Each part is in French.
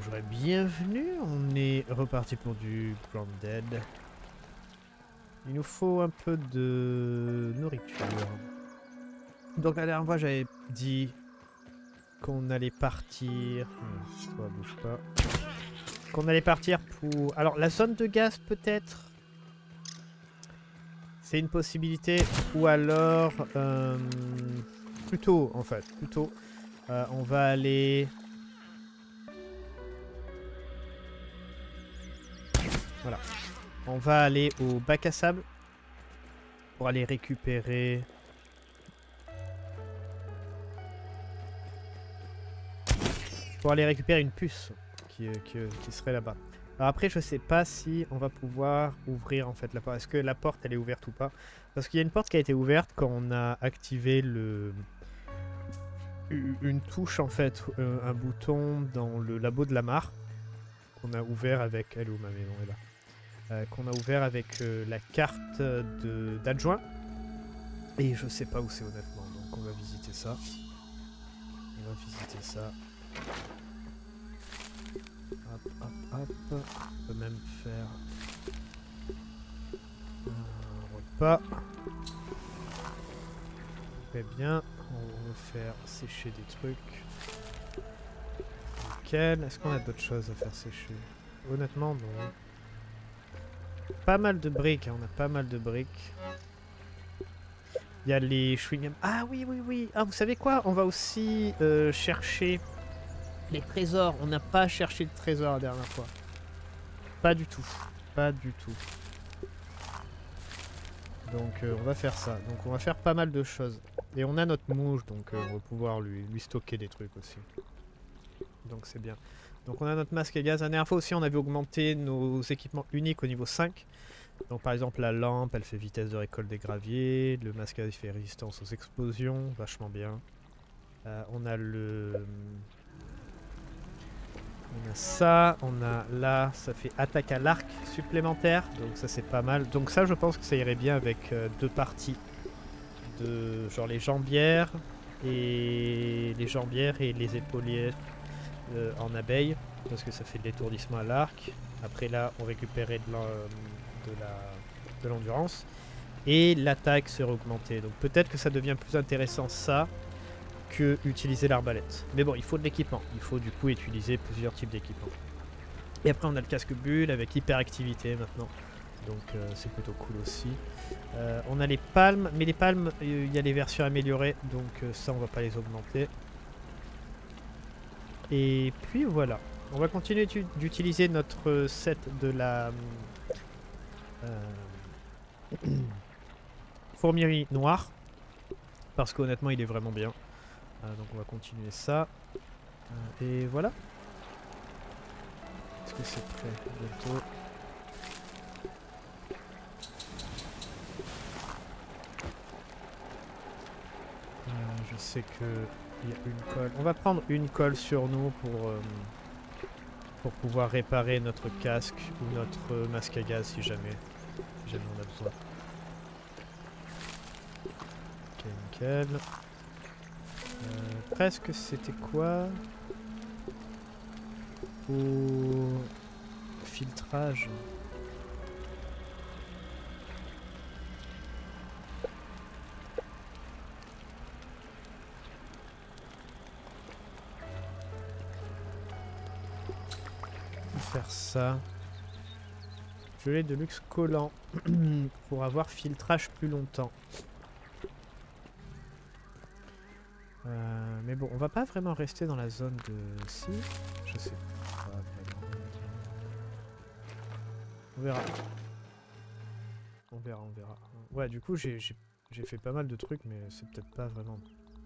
bonjour et bienvenue. On est reparti pour du Grounded. Il nous faut un peu de nourriture. Donc la dernière fois j'avais dit qu'on allait partir... toi bouge pas. Qu'on allait partir pour... Alors la zone de gaz peut-être. C'est une possibilité. Ou alors... plutôt en fait. Plutôt. On va aller... Voilà. On va aller au bac à sable pour aller récupérer... une puce qui serait là-bas. Alors après, je sais pas si on va pouvoir ouvrir en fait la porte. Est-ce que la porte elle est ouverte ou pas? Parce qu'il y a une porte qui a été ouverte quand on a activé une touche en fait, un bouton dans le labo de la mare qu'on a ouvert avec... Elle est où ma maison est là. Qu'on a ouvert avec la carte d'adjoint. Et je sais pas où c'est honnêtement, donc on va visiter ça. On va visiter ça. Hop, hop, hop. On peut même faire un repas. Très bien. On va faire sécher des trucs. Nickel. Est-ce qu'on a d'autres choses à faire sécher? Honnêtement, non. Pas mal de briques, hein. On a pas mal de briques. Il y a les chewing-gums. Ah oui, oui, oui. Ah, vous savez quoi? On va aussi chercher les trésors. On n'a pas cherché de trésors la dernière fois. Pas du tout. Pas du tout. Donc on va faire ça. Donc on va faire pas mal de choses. Et on a notre mouche, donc on va pouvoir lui stocker des trucs aussi. Donc c'est bien. Donc on a notre masque à gaz. La dernière fois aussi on avait augmenté nos équipements uniques au niveau 5. Donc par exemple la lampe elle fait vitesse de récolte des graviers, le masque à gaz fait résistance aux explosions, vachement bien. On a ça, on a là, ça fait attaque à l'arc supplémentaire, donc ça c'est pas mal. Donc ça je pense que ça irait bien avec deux parties, de genre les jambières et les épaulières en abeille, parce que ça fait de l'étourdissement à l'arc. Après là on récupérait de l'endurance et l'attaque serait augmentée. Donc peut-être que ça devient plus intéressant ça que utiliser l'arbalète. Mais bon, il faut de l'équipement. Il faut du coup utiliser plusieurs types d'équipements. Et après on a le casque bulle avec hyperactivité maintenant. Donc c'est plutôt cool aussi. On a les palmes, mais les palmes, il y a les versions améliorées, donc ça on va pas les augmenter. Et puis voilà. On va continuer d'utiliser notre set de la fourmi noire. Parce qu'honnêtement il est vraiment bien. Donc on va continuer ça. Et voilà. Est-ce que c'est prêt bientôt? Je sais que il y a une colle. On va prendre une colle sur nous pour pouvoir réparer notre casque ou notre masque à gaz si jamais on a besoin. Ok, nickel. Presque c'était quoi? Au filtrage. Faire ça. Gelée de luxe collant pour avoir filtrage plus longtemps. Mais bon, on va pas vraiment rester dans la zone de... Si, je sais pas vraiment. On verra. On verra, on verra. Ouais, du coup, j'ai fait pas mal de trucs, mais c'est peut-être pas vraiment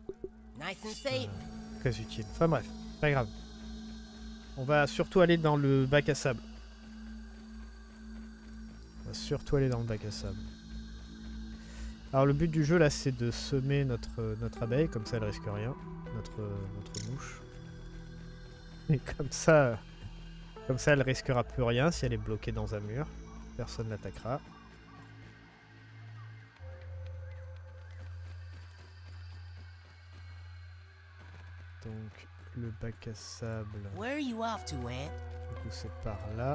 très utile. Enfin bref, pas grave. On va surtout aller dans le bac à sable. On va surtout aller dans le bac à sable. Alors le but du jeu là c'est de semer notre abeille, comme ça elle risque rien. Notre mouche. Et comme ça elle risquera plus rien si elle est bloquée dans un mur. Personne l'attaquera. Donc le bac à sable. Where are you off to, Ant? Du coup, c'est par là.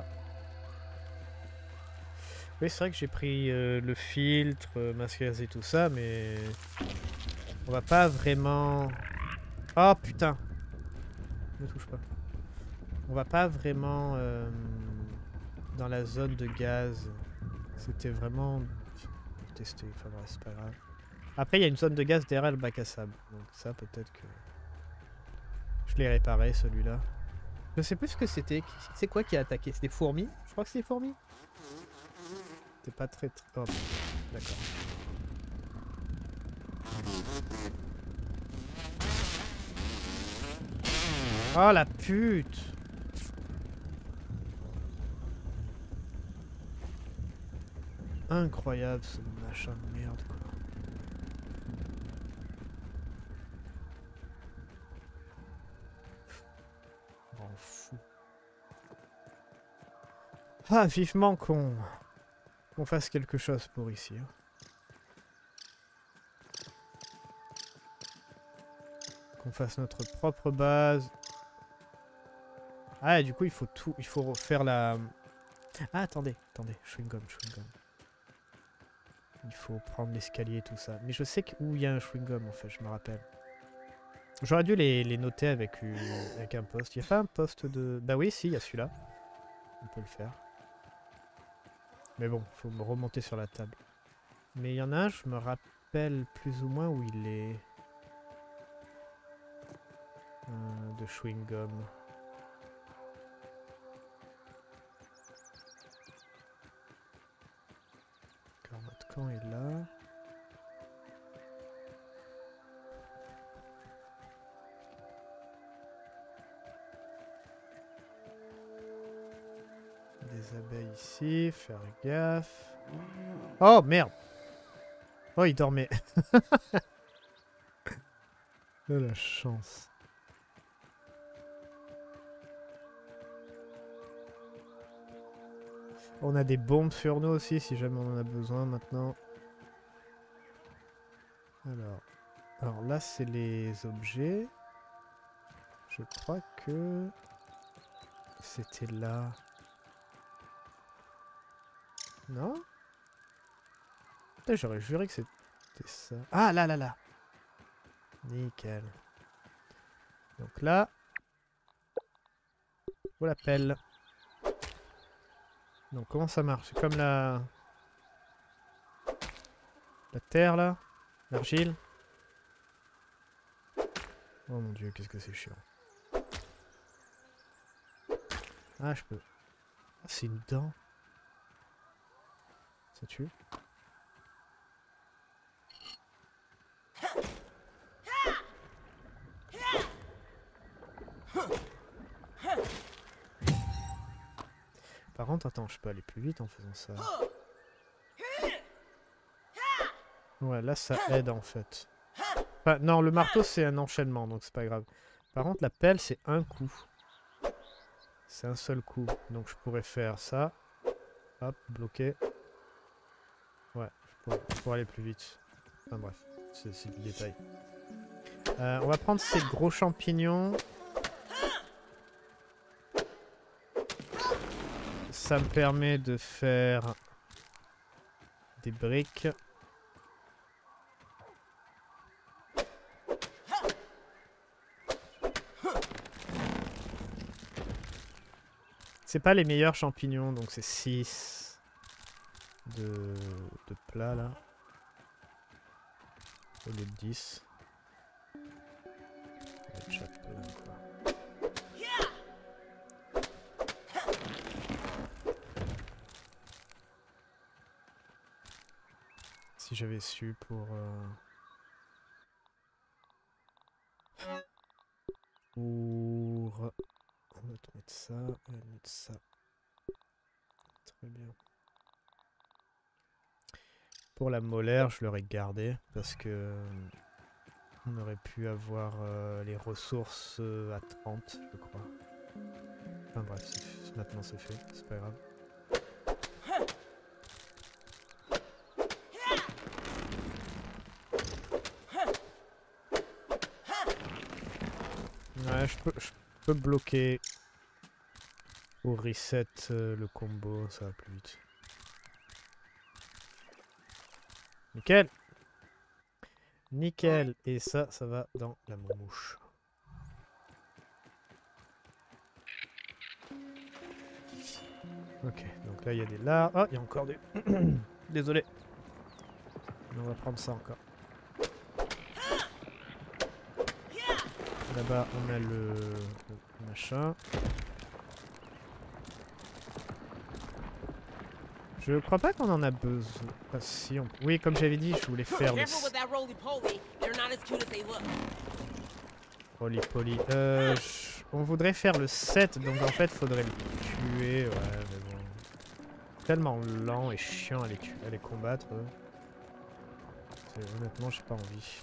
Oui, c'est vrai que j'ai pris le filtre, masque à gaz et tout ça, mais on va pas vraiment... Oh putain! Ne touche pas. On va pas vraiment dans la zone de gaz. C'était vraiment pour tester. Enfin bref, c'est pas grave. Après, il y a une zone de gaz derrière le bac à sable. Donc ça, peut-être que... Je l'ai réparé, celui-là. Je sais plus ce que c'était. C'est quoi qui a attaqué? C'était fourmis? Je crois que c'est fourmis. C'était pas très... Oh, d'accord. Oh la pute! Incroyable ce machin de merde quoi. On m'en fout. Ah, vivement qu'on fasse quelque chose pour ici. Hein. Qu'on fasse notre propre base. Ah, et du coup, il faut tout... Il faut refaire la... Ah, attendez. Chewing-gum. Il faut prendre l'escalier et tout ça. Mais je sais où il y a un chewing-gum, en fait, je me rappelle. J'aurais dû les noter avec un poste. Il n'y a pas un poste de... Bah oui, si, il y a celui-là. On peut le faire. Mais bon, faut me remonter sur la table. Mais il y en a un, je me rappelle plus ou moins où il est. De chewing-gum. D'accord, notre camp est là. Des abeilles ici, faire gaffe. Oh merde! Oh, il dormait. Oh la chance. On a des bombes sur nous aussi si jamais on en a besoin maintenant. Alors là c'est les objets. Je crois que c'était là. Non? J'aurais juré que c'était ça. Ah là. Nickel. Donc là, on l'appelle. Donc comment ça marche? C'est comme la terre là, l'argile. Oh mon dieu, qu'est-ce que c'est chiant. Ah, je peux. Ah, c'est une dent. Ça tue. Par contre, attends, je peux aller plus vite en faisant ça. Ouais, là ça aide en fait. Enfin, non, le marteau c'est un enchaînement, donc c'est pas grave. Par contre, la pelle c'est un coup. C'est un seul coup. Donc je pourrais faire ça. Hop, bloquer. Ouais, pour aller plus vite. Enfin bref, c'est du détail. On va prendre ces gros champignons. Ça me permet de faire des briques. C'est pas les meilleurs champignons, donc c'est 6 de plats là. Au lieu de 10. Ça va être déjà plein, quoi. Si j'avais su pour... On va mettre ça, on va mettre ça. Très bien. Pour la molaire, je l'aurais gardé parce que on aurait pu avoir les ressources à 30, je crois. Enfin bref, maintenant c'est fait, c'est pas grave. Ouais, je je peux bloquer au reset le combo, ça va plus vite. Nickel. Nickel. Et ça va dans la moumouche. Ok, donc là il y a des larves. Ah, il y a encore des... Désolé. On va prendre ça encore. Là-bas, on a le machin. Je crois pas qu'on en a besoin. Ah, si, oui, comme j'avais dit, je voulais faire le... Roly-poly. On voudrait faire le 7, donc en fait, faudrait le tuer. Ouais, mais bon. Tellement lent et chiant à les combattre. Honnêtement, j'ai pas envie.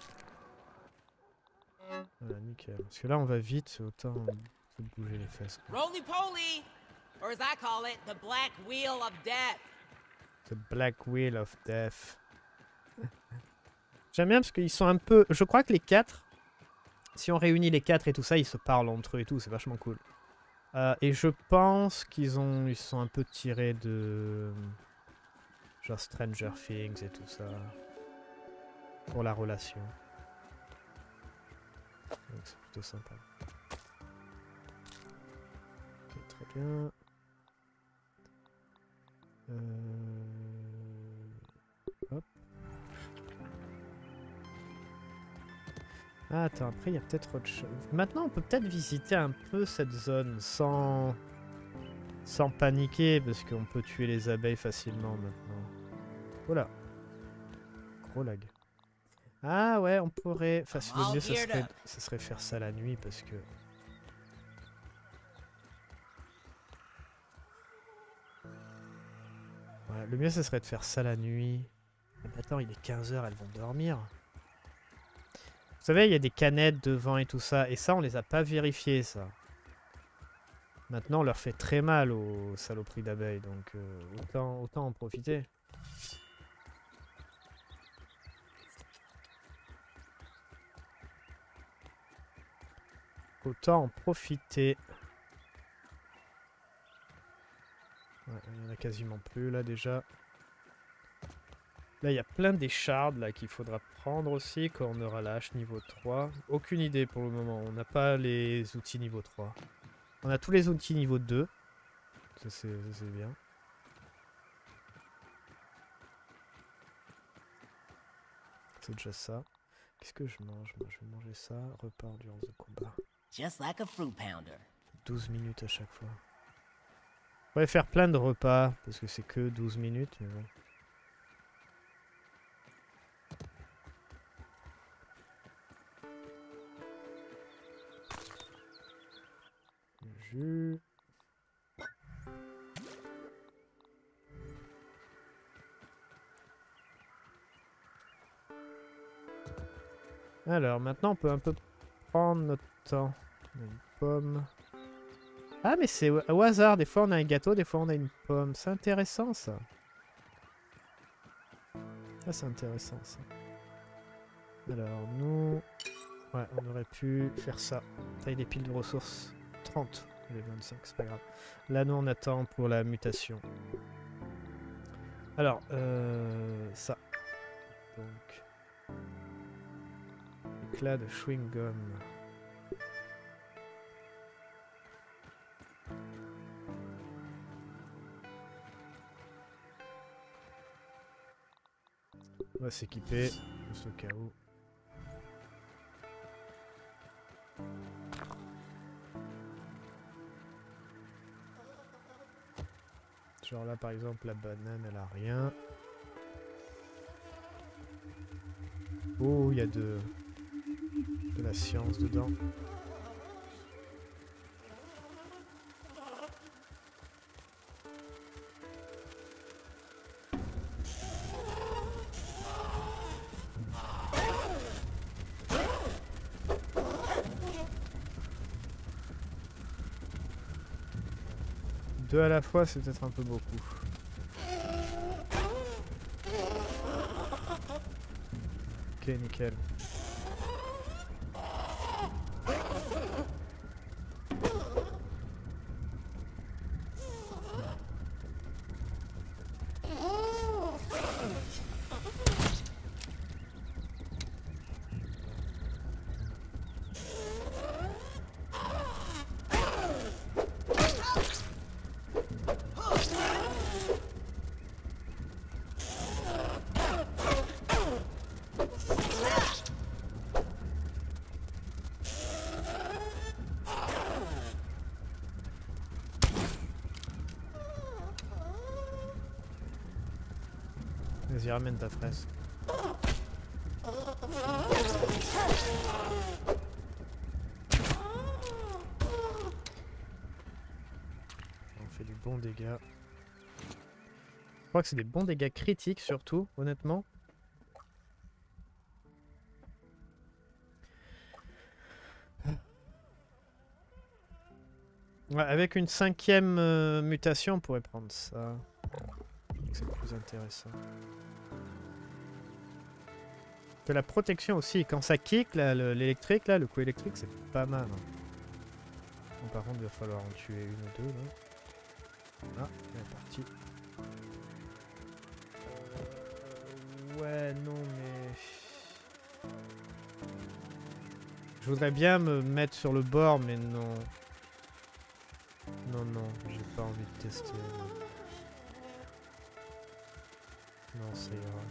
Voilà, nickel. Parce que là, on va vite, autant se bouger les fesses. Roly-poly! Or as I call it, the Black Wheel of Death. The Black Wheel of Death. J'aime bien parce qu'ils sont un peu... Je crois que les 4, si on réunit les 4 et tout ça, ils se parlent entre eux et tout, c'est vachement cool. Et je pense ils sont un peu tirés de... genre Stranger Things et tout ça. Pour la relation. Donc c'est plutôt sympa. Ok, très bien. Hop. Ah, attends, après il y a peut-être autre chose. Maintenant on peut peut-être visiter un peu cette zone sans paniquer parce qu'on peut tuer les abeilles facilement maintenant. Voilà. Gros lag. Ah ouais, on pourrait... Enfin, le mieux ce serait faire ça la nuit parce que... Ouais, le mieux ce serait de faire ça la nuit. Attends, il est 15 h, elles vont dormir. Vous savez, il y a des canettes devant et tout ça. Et ça, on les a pas vérifiées, ça. Maintenant, on leur fait très mal aux saloperies d'abeilles. Donc, autant en profiter. Autant en profiter. Ouais, il n'y en a quasiment plus, là, déjà. Là, il y a plein d'échardes là qu'il faudra prendre aussi quand on aura la hache niveau 3. Aucune idée pour le moment. On n'a pas les outils niveau 3. On a tous les outils niveau 2. Ça, c'est bien. C'est déjà ça. Qu'est-ce que je mange? Moi, je vais manger ça. Repas endurance de combat. Just like a fruit pounder. 12 minutes à chaque fois. On pourrait faire plein de repas parce que c'est que 12 minutes. Mais bon. Jus. Alors maintenant on peut un peu prendre notre temps. On a une pomme. Ah mais c'est au hasard, des fois on a un gâteau, des fois on a une pomme. C'est intéressant ça. Ah c'est intéressant ça. Alors nous... Ouais, on aurait pu faire ça. Taille des piles de ressources. 30. Les 25, c'est pas grave. Là, nous, on attend pour la mutation. Alors, ça. Donc... éclat de chewing-gum. On va s'équiper, juste au cas où. Genre là par exemple la banane elle a rien. Oh il y a de la science dedans. Deux à la fois, c'est peut-être un peu beaucoup. Ok, nickel. Vas-y, ramène ta fraise. On fait du bon dégât. Je crois que c'est des bons dégâts critiques surtout, honnêtement. Ouais, avec une 5e mutation, on pourrait prendre ça. C'est plus intéressant. De la protection aussi, quand ça kick, l'électrique, là, le coup électrique, c'est pas mal. Hein. Bon, par contre, il va falloir en tuer une ou deux, là. Ah, elle est partie. Ouais, non, mais... Je voudrais bien me mettre sur le bord, mais non. Non, non, j'ai pas envie de tester. Non, ça ira.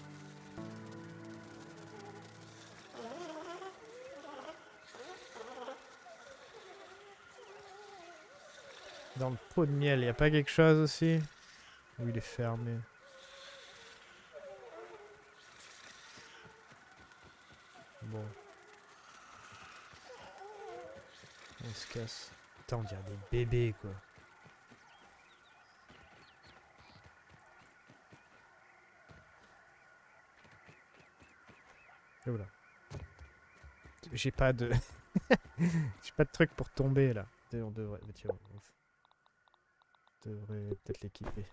Dans le pot de miel, y a pas quelque chose aussi? Ou il est fermé? Bon. On se casse. Putain, on dirait des bébés, quoi. Et voilà. J'ai pas de... J'ai pas de truc pour tomber, là. On devrait... Tiens, on devrait peut-être l'équiper.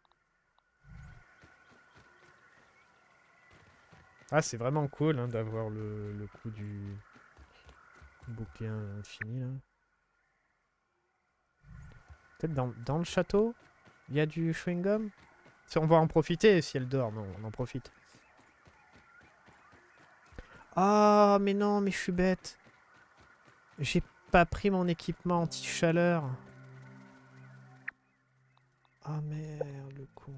Ah, c'est vraiment cool hein, d'avoir le coup du bouquin infini, là. Peut-être dans le château, il y a du chewing-gum. On va en profiter si elle dort. Non, on en profite. Ah, mais non, mais je suis bête. J'ai pas pris mon équipement anti-chaleur. Ah merde, le con.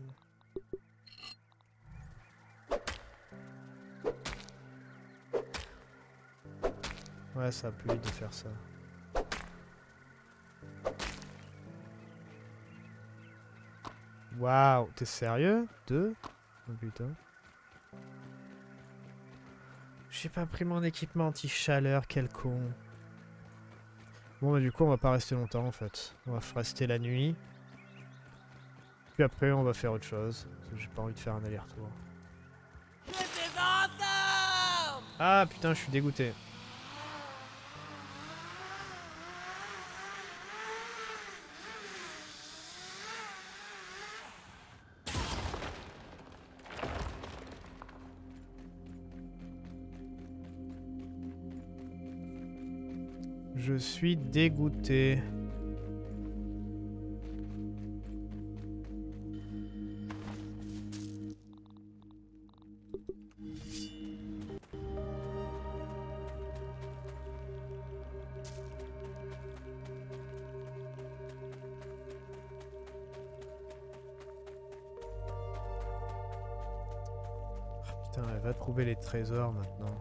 Ouais, ça va plus vite de faire ça. Waouh, t'es sérieux? 2? Oh putain. J'ai pas pris mon équipement anti-chaleur, quel con. Bon bah du coup on va pas rester longtemps en fait. On va rester la nuit. Puis après on va faire autre chose. Parce que j'ai pas envie de faire un aller-retour. This is awesome! Ah putain, je suis dégoûté. Je suis dégoûté. Putain, elle va trouver les trésors maintenant.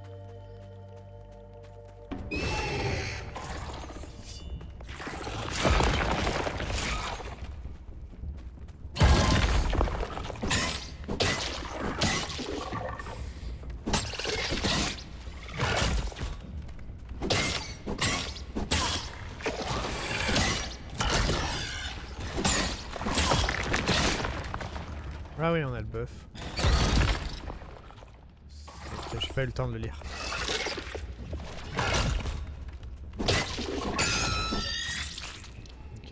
Ah oui, on a le buff. J'ai pas eu le temps de le lire. Okay.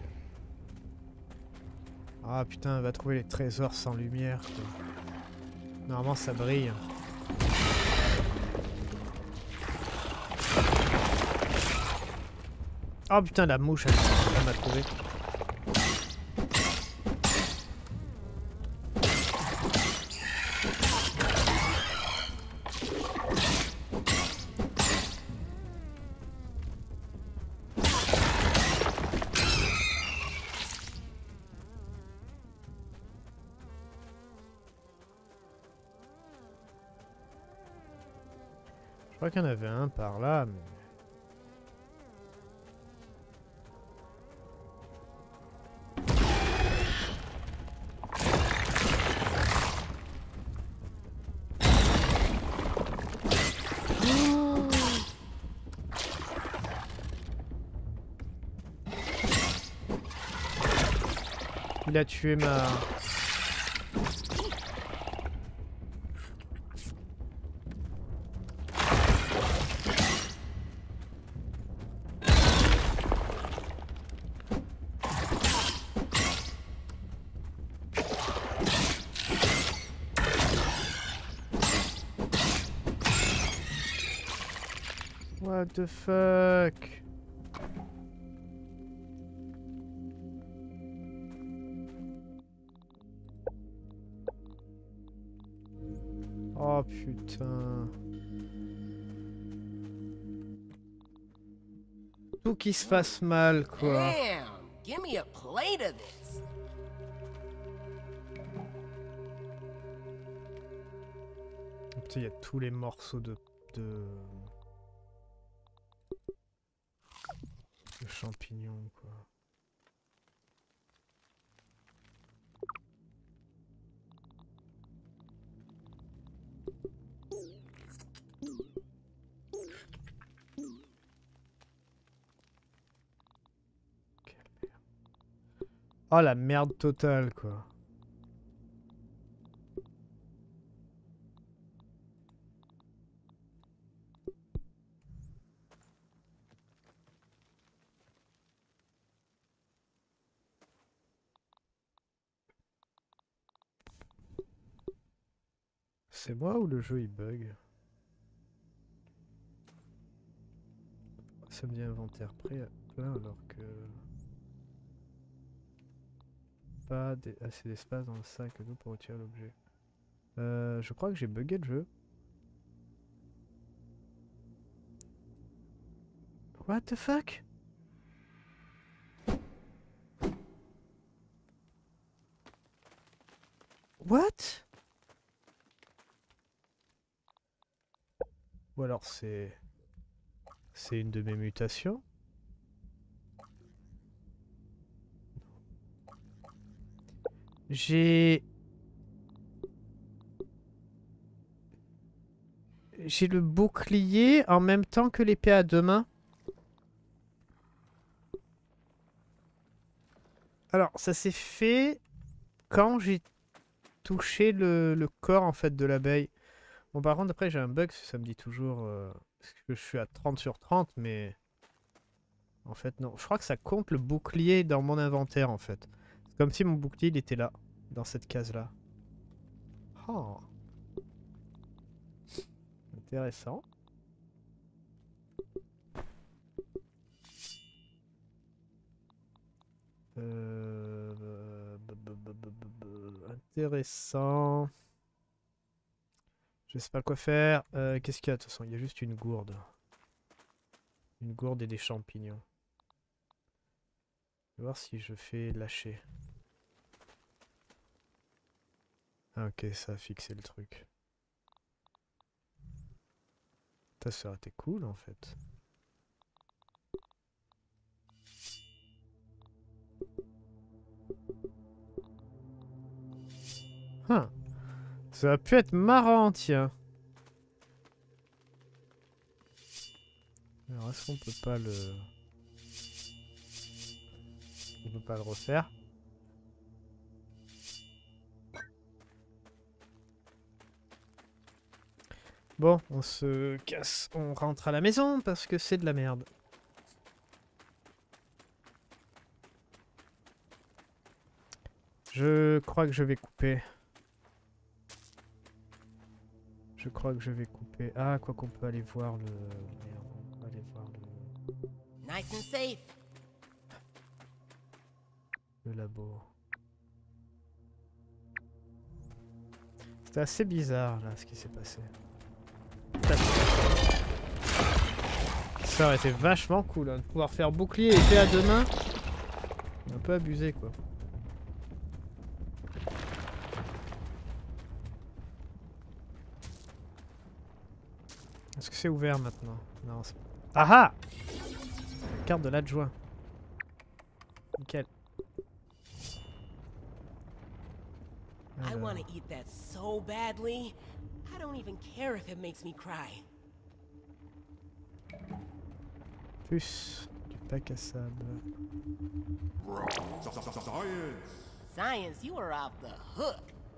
Ah putain, elle va trouver les trésors sans lumière, quoi. Normalement ça brille. Oh putain, la mouche, elle m'a trouvé. Je crois qu'il y en avait un par là, mais... Il a tué ma... What the fuck? Oh putain. Tout qui se fasse mal quoi. Damn, give me a plate of this. Putain, il y a tous les morceaux de champignons quoi. Quelle merde. Oh la merde totale quoi. C'est moi ou le jeu il bug? Ça me dit inventaire plein alors que... Pas assez d'espace dans le sac d'eau pour retirer l'objet. Je crois que j'ai bugué le jeu. What the fuck? What? Ou alors c'est une de mes mutations? J'ai le bouclier en même temps que l'épée à deux mains. Alors ça s'est fait quand j'ai touché le corps en fait de l'abeille. Bon par contre après j'ai un bug, ça me dit toujours que je suis à 30 sur 30 mais en fait non. Je crois que ça compte le bouclier dans mon inventaire en fait. C'est comme si mon bouclier il était là, dans cette case là. Oh. Intéressant. Intéressant. Je sais pas quoi faire. Qu'est-ce qu'il y a de toute façon? Il y a juste une gourde. Une gourde et des champignons. Je vais voir si je fais lâcher. Ah ok, ça a fixé le truc. Ça aurait été cool en fait. Hein. Ça a pu être marrant, tiens. Alors est-ce qu'on peut pas le... On peut pas le refaire? Bon, on se casse, on rentre à la maison parce que c'est de la merde. Je crois que je vais couper. Je crois que je vais couper. Ah, quoi qu'on peut aller voir le... Merde, on peut aller voir le... Nice and safe. Le labo. C'était assez bizarre là ce qui s'est passé. Ça aurait été vachement cool hein, de pouvoir faire bouclier et épée à deux mains. Un peu abusé quoi. Est-ce que c'est ouvert maintenant? Non, c'est... Ah ah! La carte de l'adjoint. Nickel. I want to eat that so badly. I don't even care if it makes me cry. Plus du bac à sable. Science, you are off the hook.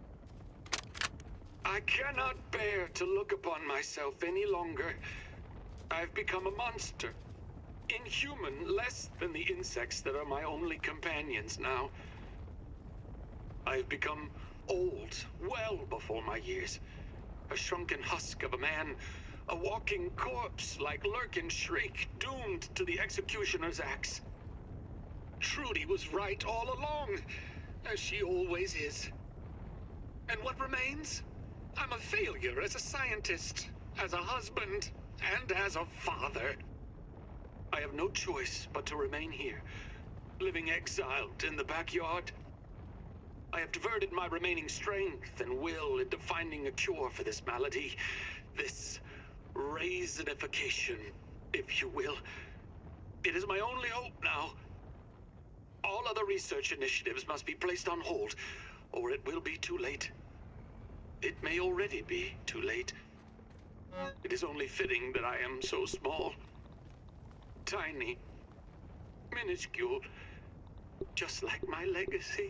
I cannot bear to look upon myself any longer. I've become a monster. Inhuman, less than the insects that are my only companions now. I've become old, well before my years. A shrunken husk of a man, a walking corpse like Lurkin Shriek, doomed to the executioner's axe. Trudy was right all along, as she always is. And what remains? I'm a failure as a scientist, as a husband, and as a father. I have no choice but to remain here, living exiled in the backyard. I have diverted my remaining strength and will into finding a cure for this malady, this raisinification, if you will. It is my only hope now. All other research initiatives must be placed on hold, or it will be too late. It may already be too late. It is only fitting that I am so small, tiny, minuscule, just like my legacy.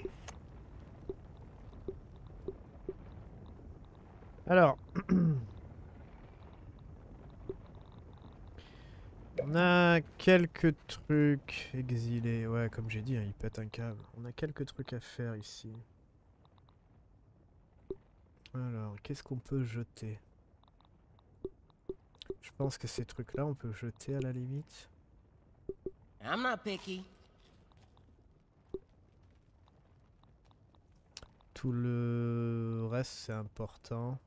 Alors, on a quelques trucs exilés. Ouais, comme j'ai dit, hein, il pète un câble. On a quelques trucs à faire ici. Alors, qu'est-ce qu'on peut jeter? Je pense que ces trucs-là, on peut jeter à la limite. I'm not picky. Tout le reste, c'est important.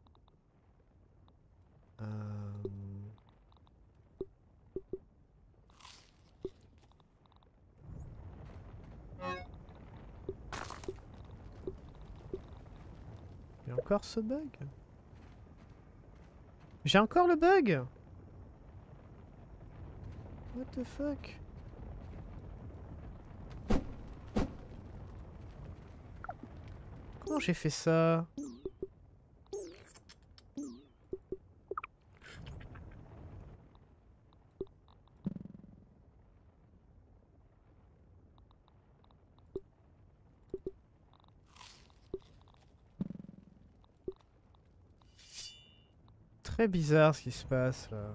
Il y a encore ce bug. J'ai encore le bug. What the fuck? Comment j'ai fait ça? Très bizarre ce qui se passe là.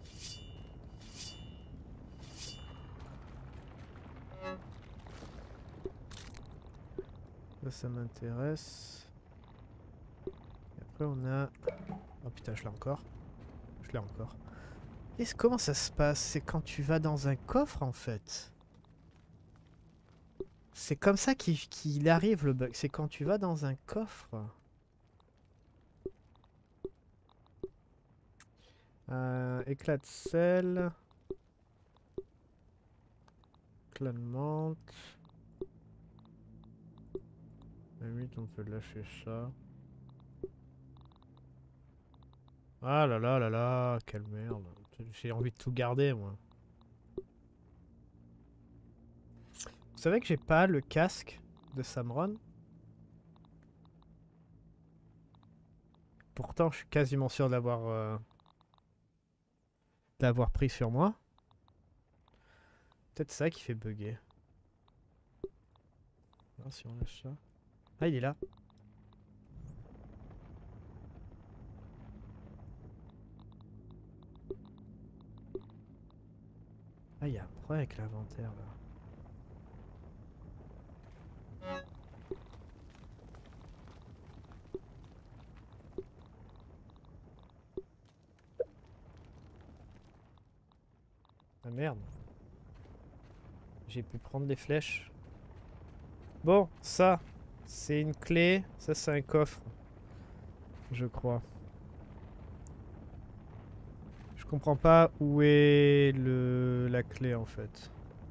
Ça m'intéresse. Et après on a... Oh putain, je l'ai encore. Je l'ai encore. Comment ça se passe? C'est quand tu vas dans un coffre en fait. C'est comme ça qu'il arrive le bug. C'est quand tu vas dans un coffre. Éclat de sel. Éclat de menthe. À la limite, on peut lâcher ça. Ah là là là là, quelle merde. J'ai envie de tout garder, moi. Vous savez que j'ai pas le casque de Samron? Pourtant, je suis quasiment sûr d'avoir pris sur moi. Peut-être ça qui fait bugger. Alors, si on lâche ça... Ah, il est là. Ah, il y a un problème avec l'inventaire, là. Ah merde. J'ai pu prendre des flèches. Bon, ça, c'est une clé. Ça, c'est un coffre. Je crois. Je comprends pas où est la clé, en fait.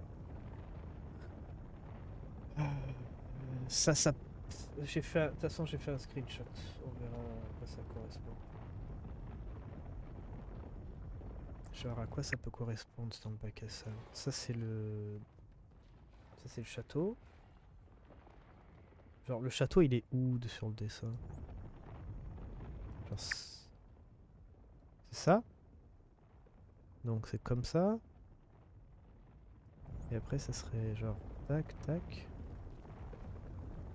Ça... J'ai fait... De toute façon, j'ai fait un screenshot. On verra à quoi ça correspond. Genre, à quoi ça peut correspondre dans le bac à sable? Ça, c'est le... Ça, c'est le château. Genre, le château, il est où sur le dessin? Genre, c'est ça? Donc, c'est comme ça. Et après, ça serait genre... Tac, tac.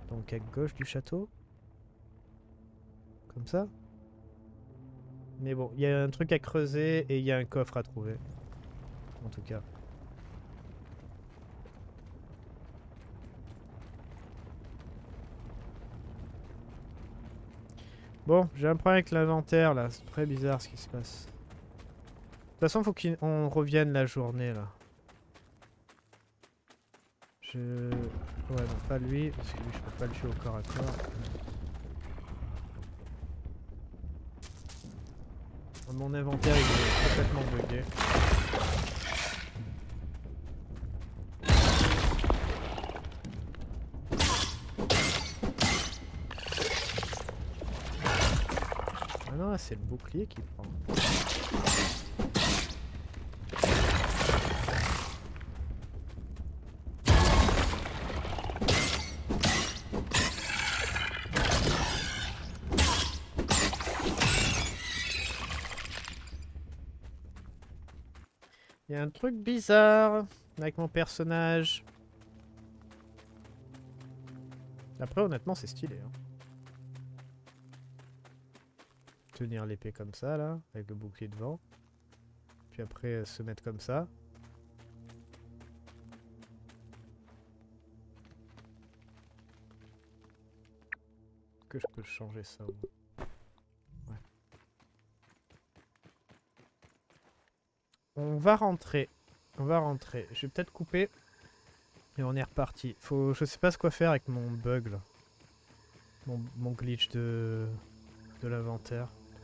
Donc à gauche du château. Comme ça. Mais bon, il y a un truc à creuser et il y a un coffre à trouver. En tout cas. Bon, j'ai un problème avec l'inventaire là, c'est très bizarre ce qui se passe. De toute façon, faut qu'on revienne la journée là. Ouais, non, pas lui, parce que lui, je peux pas le tuer au corps à corps. Mon inventaire il est complètement bugué. Ah non, c'est le bouclier qui prend. Il y a un truc bizarre avec mon personnage. Après, honnêtement, c'est stylé. Hein. Tenir l'épée comme ça, là, avec le bouclier devant. Puis après, se mettre comme ça. Est-ce que je peux changer ça ou... Ouais. On va rentrer. On va rentrer. Je vais peut-être couper. Et on est reparti. Je sais pas ce quoi faire avec mon bug là. Mon glitch de l'inventaire.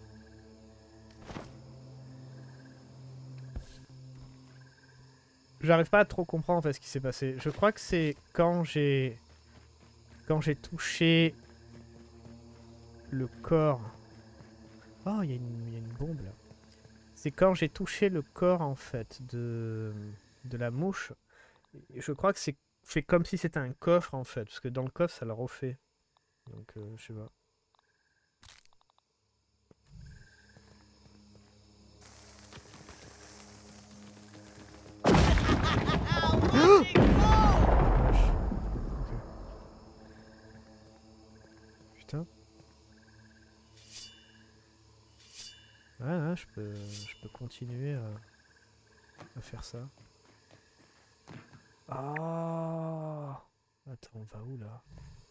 J'arrive pas à trop comprendre en fait ce qui s'est passé. Je crois que c'est quand j'ai touché le corps. Oh, il y a une bombe là. C'est quand j'ai touché le corps en fait de la mouche. Je crois que c'est fait comme si c'était un coffre en fait, parce que dans le coffre ça le refait. Donc je sais pas. Putain. Ouais, je peux continuer à faire ça. Ah. Attends, on va où là?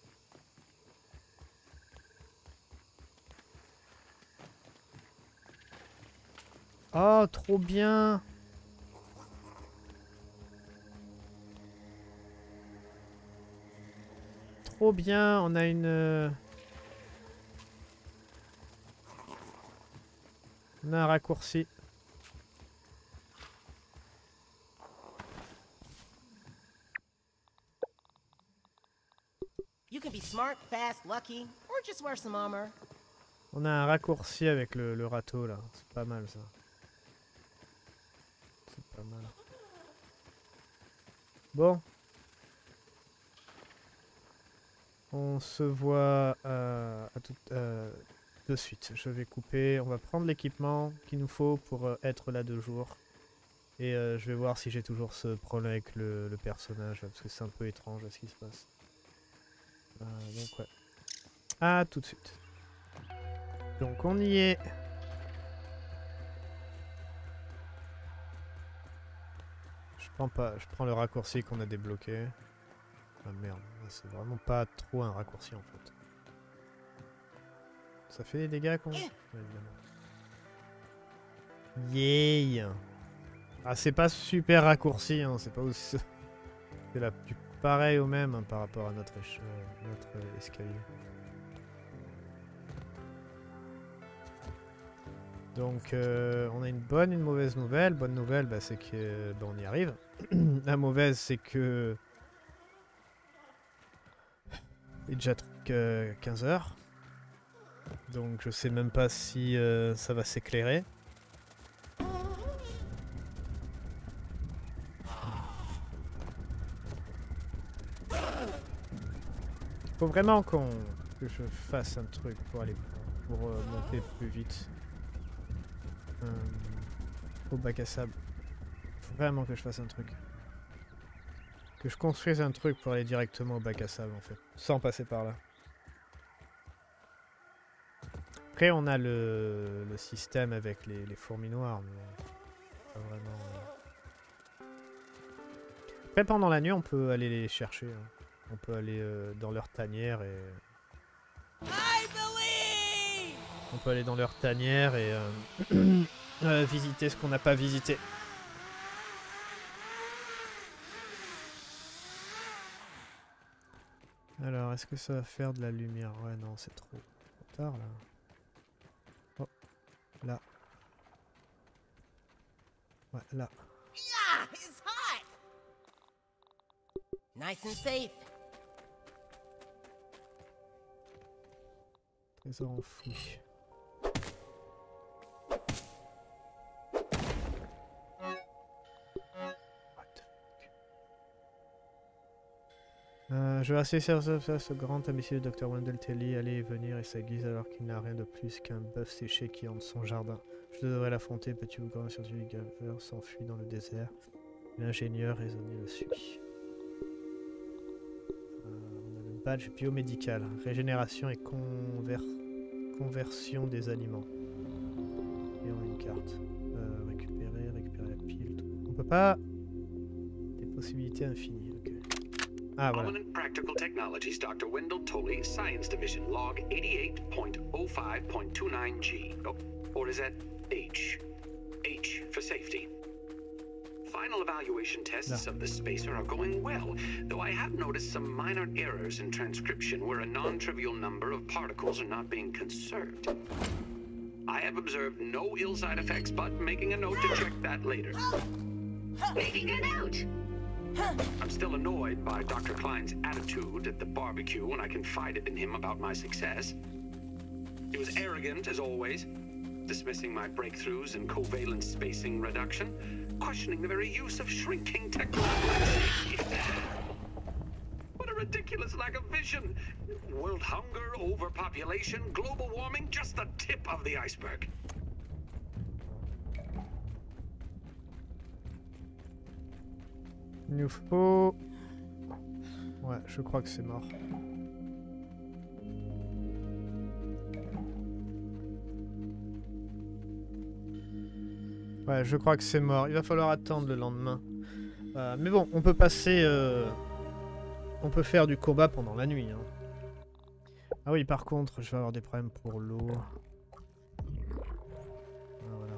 Oh, trop bien! Trop bien, on a une... On a un raccourci. You can be smart, fast, lucky, or just wear some armor. On a un raccourci avec le râteau là, c'est pas mal ça. C'est pas mal. Bon. On se voit de suite. Je vais couper, on va prendre l'équipement qu'il nous faut pour être là 2 jours. Et je vais voir si j'ai toujours ce problème avec le personnage, parce que c'est un peu étrange ce qui se passe. Donc ouais. À tout de suite. Donc on y est. Je prends le raccourci qu'on a débloqué. Ah merde, c'est vraiment pas trop un raccourci en fait. Ça fait des dégâts quand même. Ouais, évidemment. Yay! Ah c'est pas super raccourci, hein, c'est pas aussi... C'est la plus pareil au même hein, par rapport à notre escalier. Donc on a une bonne et une mauvaise nouvelle. Bonne nouvelle bah, c'est que bah, on y arrive. La mauvaise c'est que il est déjà 15 heures. Donc je sais même pas si ça va s'éclairer. Faut vraiment que je fasse un truc pour aller monter plus vite. Au bac à sable. Faut vraiment que je fasse un truc. Que je construise un truc pour aller directement au bac à sable en fait, sans passer par là. Après on a le système avec les fourmis noires, mais pas vraiment... Après pendant la nuit on peut aller les chercher, hein. On peut aller dans leur tanière et... On peut aller dans leur tanière et visiter ce qu'on n'a pas visité. Alors, est-ce que ça va faire de la lumière? Ouais, non, c'est trop tard, là. Oh, là. Ouais, là. Yeah, it's hot. Nice and safe. Trésor enfoui. Je vais assez ce grand imbécile de Dr. Wendell Telly aller et venir et sa guise alors qu'il n'a rien de plus qu'un bœuf séché qui hante son jardin. Je devrais l'affronter, petit ou grand scientifique gaveur s'enfuit dans le désert. L'ingénieur raisonné le suit. On a le badge biomédical, régénération et conversion des aliments. Et on a une carte. Récupérer la pile. On peut pas... Des possibilités infinies, ok. Ah, voilà. Prominent Practical Technologies, Dr. Wendell Tolley, Science Division, log 88.05.29G. Oh, or is that H? H for safety. Final evaluation tests of the spacer are going well, though I have noticed some minor errors in transcription where a non-trivial number of particles are not being conserved. I have observed no ill side effects, but making a note to check that later. Making a note! I'm still annoyed by Dr. Klein's attitude at the barbecue when I confided in him about my success. He was arrogant, as always, dismissing my breakthroughs in covalent spacing reduction, questioning the very use of shrinking technology. What a ridiculous lack of vision! World hunger, overpopulation, global warming, just the tip of the iceberg. Il nous faut... Ouais, je crois que c'est mort. Ouais, je crois que c'est mort. Il va falloir attendre le lendemain. Mais bon, on peut passer... On peut faire du combat pendant la nuit. Hein. Ah oui, par contre, je vais avoir des problèmes pour l'eau. Ah, voilà.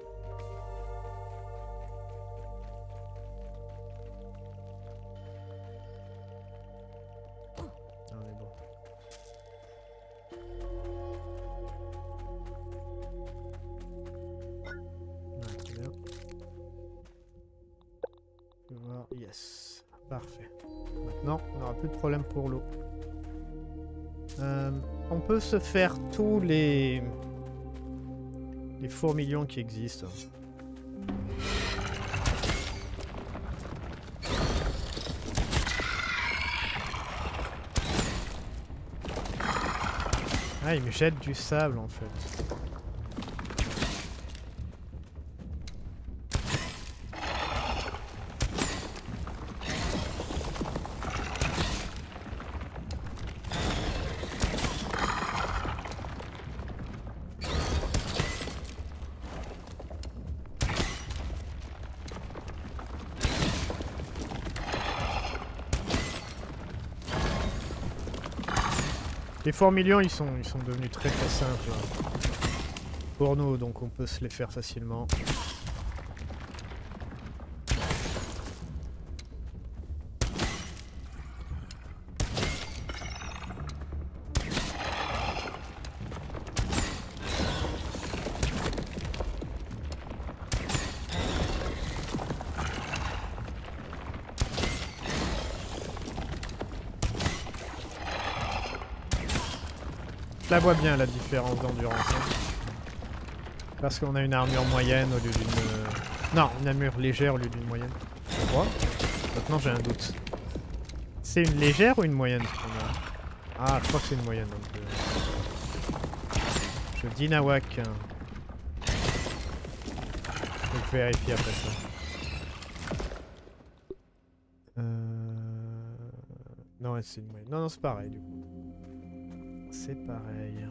Yes, parfait. Maintenant, on n'aura plus de problème pour l'eau. On peut se faire tous les fourmilions qui existent. Ah, il me jette du sable en fait. Les fourmilions, ils sont devenus très simples pour nous, donc on peut se les faire facilement. Je la vois bien la différence d'endurance. Hein. Parce qu'on a une armure moyenne au lieu d'une... Non, une armure légère au lieu d'une moyenne. Je crois. Maintenant j'ai un doute. C'est une légère ou une moyenne ce qu'on a? Ah, je crois que c'est une moyenne. Donc, je dis nawak. Je vais vérifier après ça. Non, c'est une moyenne. Non, non, c'est pareil du coup. C'est pareil.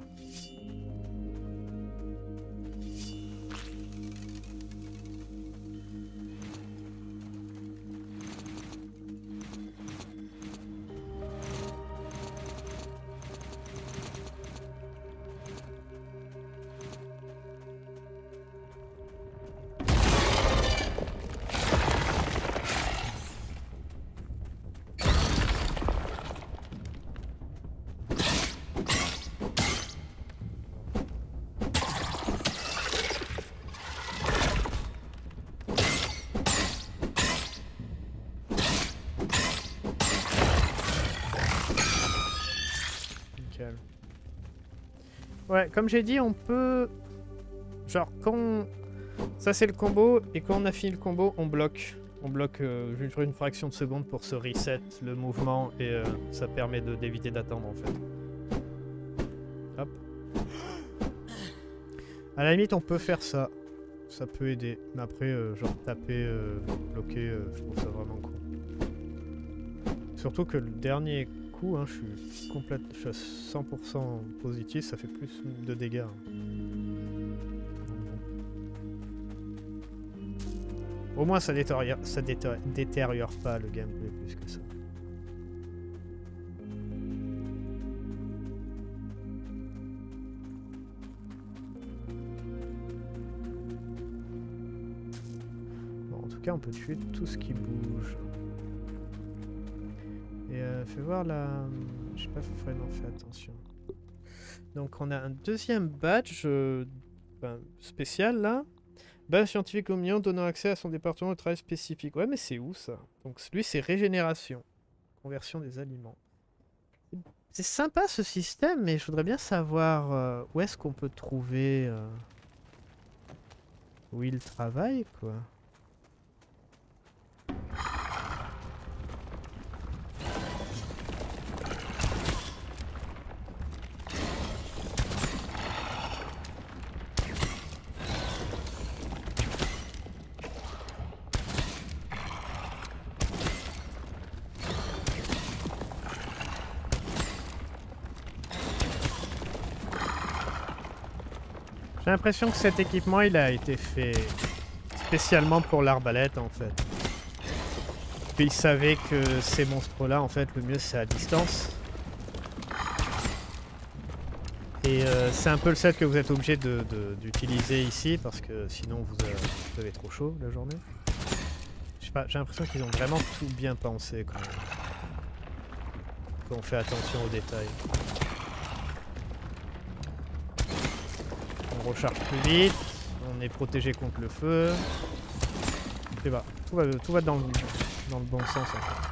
Ouais, comme j'ai dit, on peut... Genre, quand on... Ça, c'est le combo, et quand on a fini le combo, on bloque. On bloque juste une fraction de seconde pour se reset le mouvement, et ça permet d'éviter d'attendre, en fait. Hop. À la limite, on peut faire ça. Ça peut aider. Mais après, genre, taper, bloquer, je trouve ça vraiment cool. Surtout que le dernier... Hein, je suis à 100% positif, ça fait plus de dégâts. Hein. Au moins ça détériore pas le gameplay plus que ça. Bon, en tout cas on peut tuer tout ce qui bouge. Et fais voir la... Je sais pas vraiment fait attention. Donc on a un deuxième badge spécial là. Badge scientifique au million donnant accès à son département de travail spécifique. Ouais mais c'est où ça? Donc lui c'est régénération. Conversion des aliments. C'est sympa ce système mais je voudrais bien savoir où est-ce qu'on peut trouver... où il travaille quoi. J'ai l'impression que cet équipement il a été fait spécialement pour l'arbalète en fait. Puis il savait que ces monstres là en fait le mieux c'est à distance. Et c'est un peu le set que vous êtes obligé d'utiliser ici parce que sinon vous avez trop chaud la journée. Je sais pas, j'ai l'impression qu'ils ont vraiment tout bien pensé quand on fait attention aux détails. On recharge plus vite, on est protégé contre le feu. Et bah, tout va dans le bon sens en fait.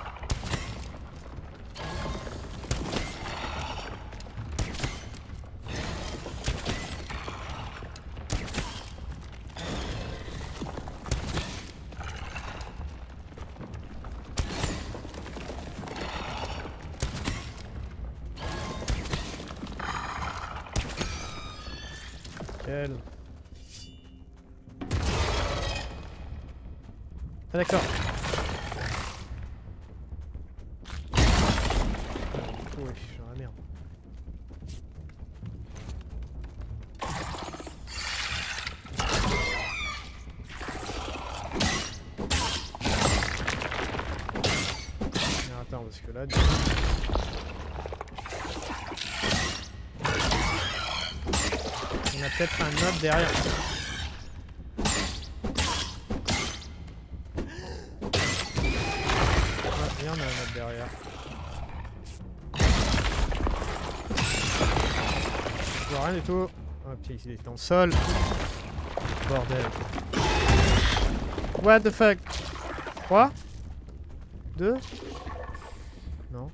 Ah d'accord. Oui, je suis dans la merde. Alors, attends, parce que là... On a peut-être un autre derrière. Et on a un autre derrière. Je vois rien du tout. Oh putain, il est en sol. Bordel. What the fuck? 3 2 Non.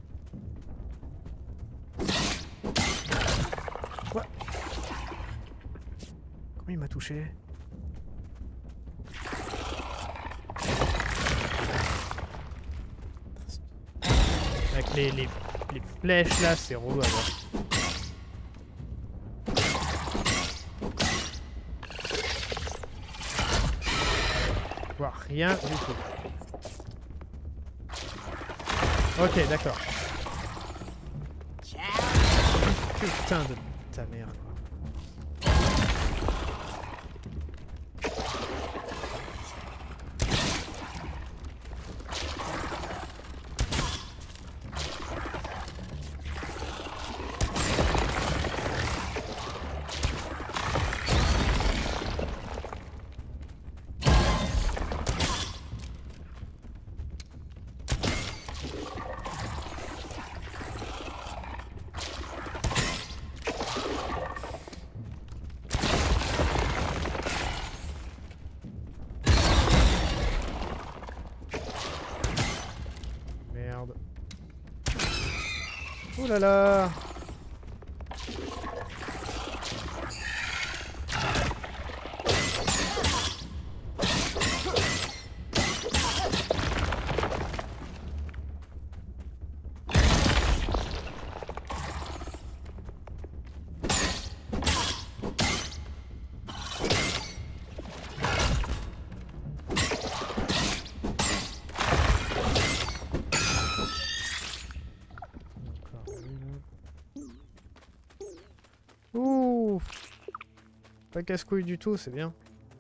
Quoi? Comment il m'a touché? Avec les flèches là, c'est relou à voir. Je vois rien du tout. Ok, d'accord. Putain de ta mère, quoi. Ouh là là. Ouh. Pas casse-couille du tout, c'est bien.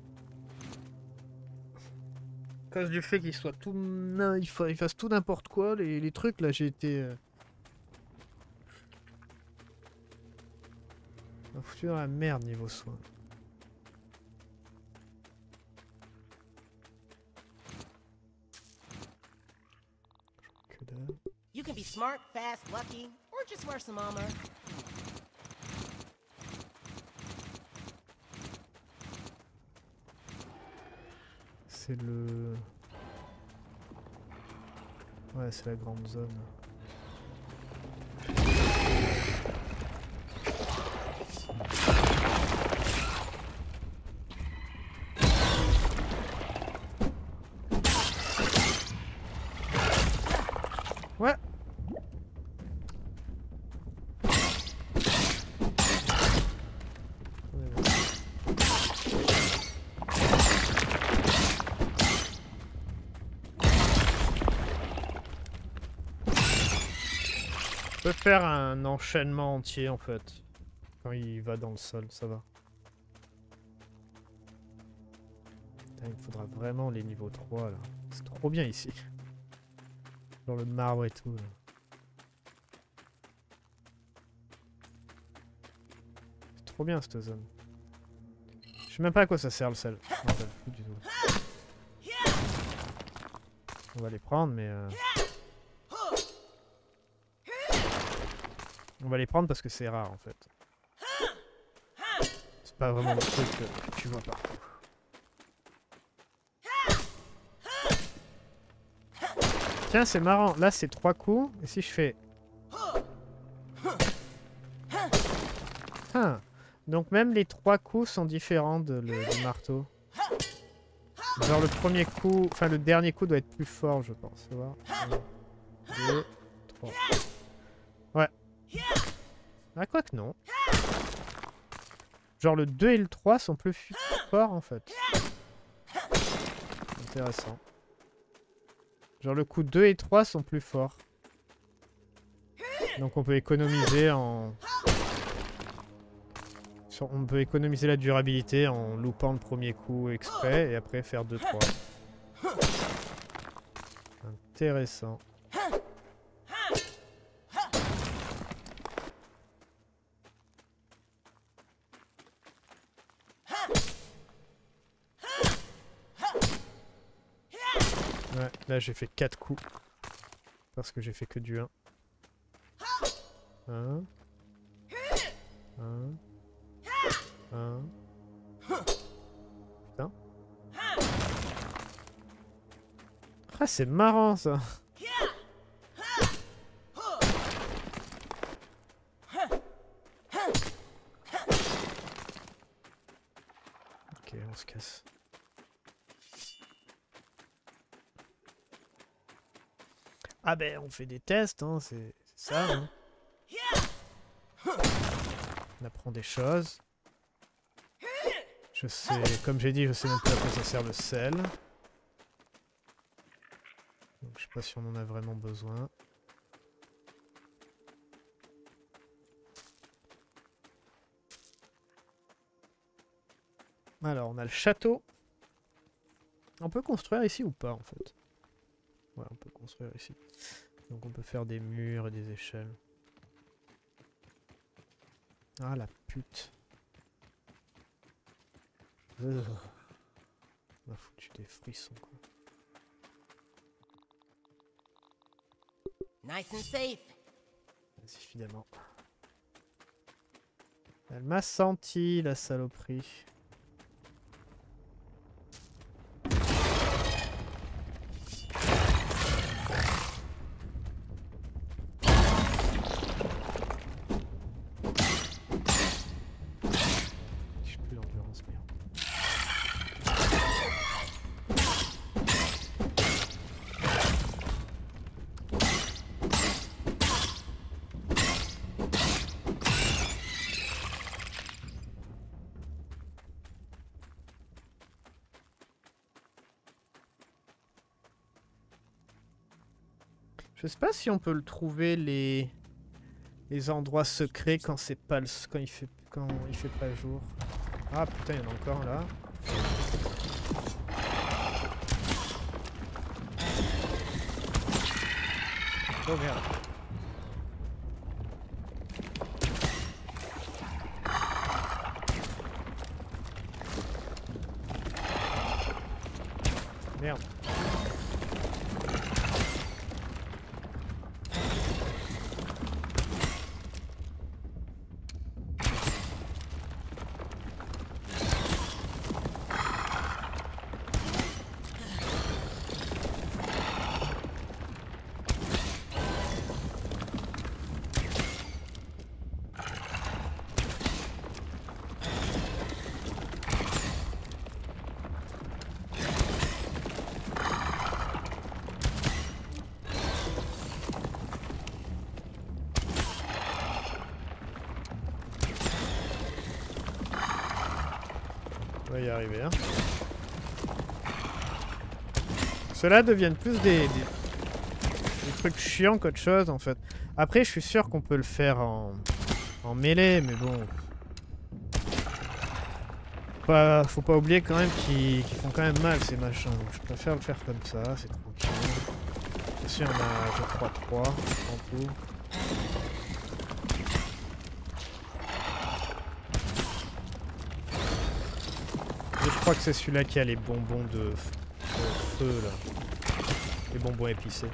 À cause du fait qu'il soit tout... il fasse tout n'importe quoi, les trucs, là, j'ai été... On a foutu dans la merde niveau soin. Que dalle. You can be smart, fast, lucky, or just wear some armor. C'est le... Ouais, c'est la grande zone. Ouais. On peut faire un enchaînement entier en fait. Quand il va dans le sol, ça va. Putain, il me faudra vraiment les niveaux 3 là. C'est trop bien ici. Dans le marbre et tout. Là. C'est trop bien cette zone. Je sais même pas à quoi ça sert le sel. Non, pas du tout. On va les prendre mais... On va les prendre parce que c'est rare en fait. C'est pas vraiment le truc que tu vois partout. Tiens, c'est marrant. Là, c'est 3 coups. Et si je fais... Ah. Donc même les 3 coups sont différents du marteau. Genre le premier coup... Enfin, le dernier coup doit être plus fort, je pense. Tu vois. 1, 2, 3. Ouais. Ah, quoi que non. Genre le 2 et le 3 sont plus forts en fait. Intéressant. Genre le coup 2 et 3 sont plus forts. Donc on peut économiser en... On peut économiser la durabilité en loupant le premier coup exprès et après faire 2-3. Intéressant. Ouais, là j'ai fait 4 coups. Parce que j'ai fait que du 1. 1. 1. 1. Putain. Ah, c'est marrant ça. Ok, on se casse. Ah ben, on fait des tests, hein, c'est ça. Hein. On apprend des choses. Je sais, comme j'ai dit, je sais même pas à quoi ça sert le sel. Donc, je sais pas si on en a vraiment besoin. Alors, on a le château. On peut construire ici ou pas, en fait? Ouais, on peut construire ici. Donc on peut faire des murs et des échelles. Ah, la pute. On m'a foutu des frissons, quoi. Nice and safe. Vas-y, finalement. Elle m'a senti, la saloperie. J'ai plus d'endurance, merde. Je sais pas si on peut le trouver les endroits secrets quand c'est pas le, quand il fait pas jour. Ah putain, il y en a encore là. Oh merde. Merde. On va y arriver, hein. Ceux-là deviennent plus des trucs chiants qu'autre chose, en fait. Après, je suis sûr qu'on peut le faire en mêlée, mais bon. Faut pas oublier quand même qu'ils font quand même mal, ces machins. Donc je préfère le faire comme ça, c'est tranquille. Ici, on a, je crois, 3 en tout. Et je crois que c'est celui-là qui a les bonbons de feu, là. Les bonbons épicés.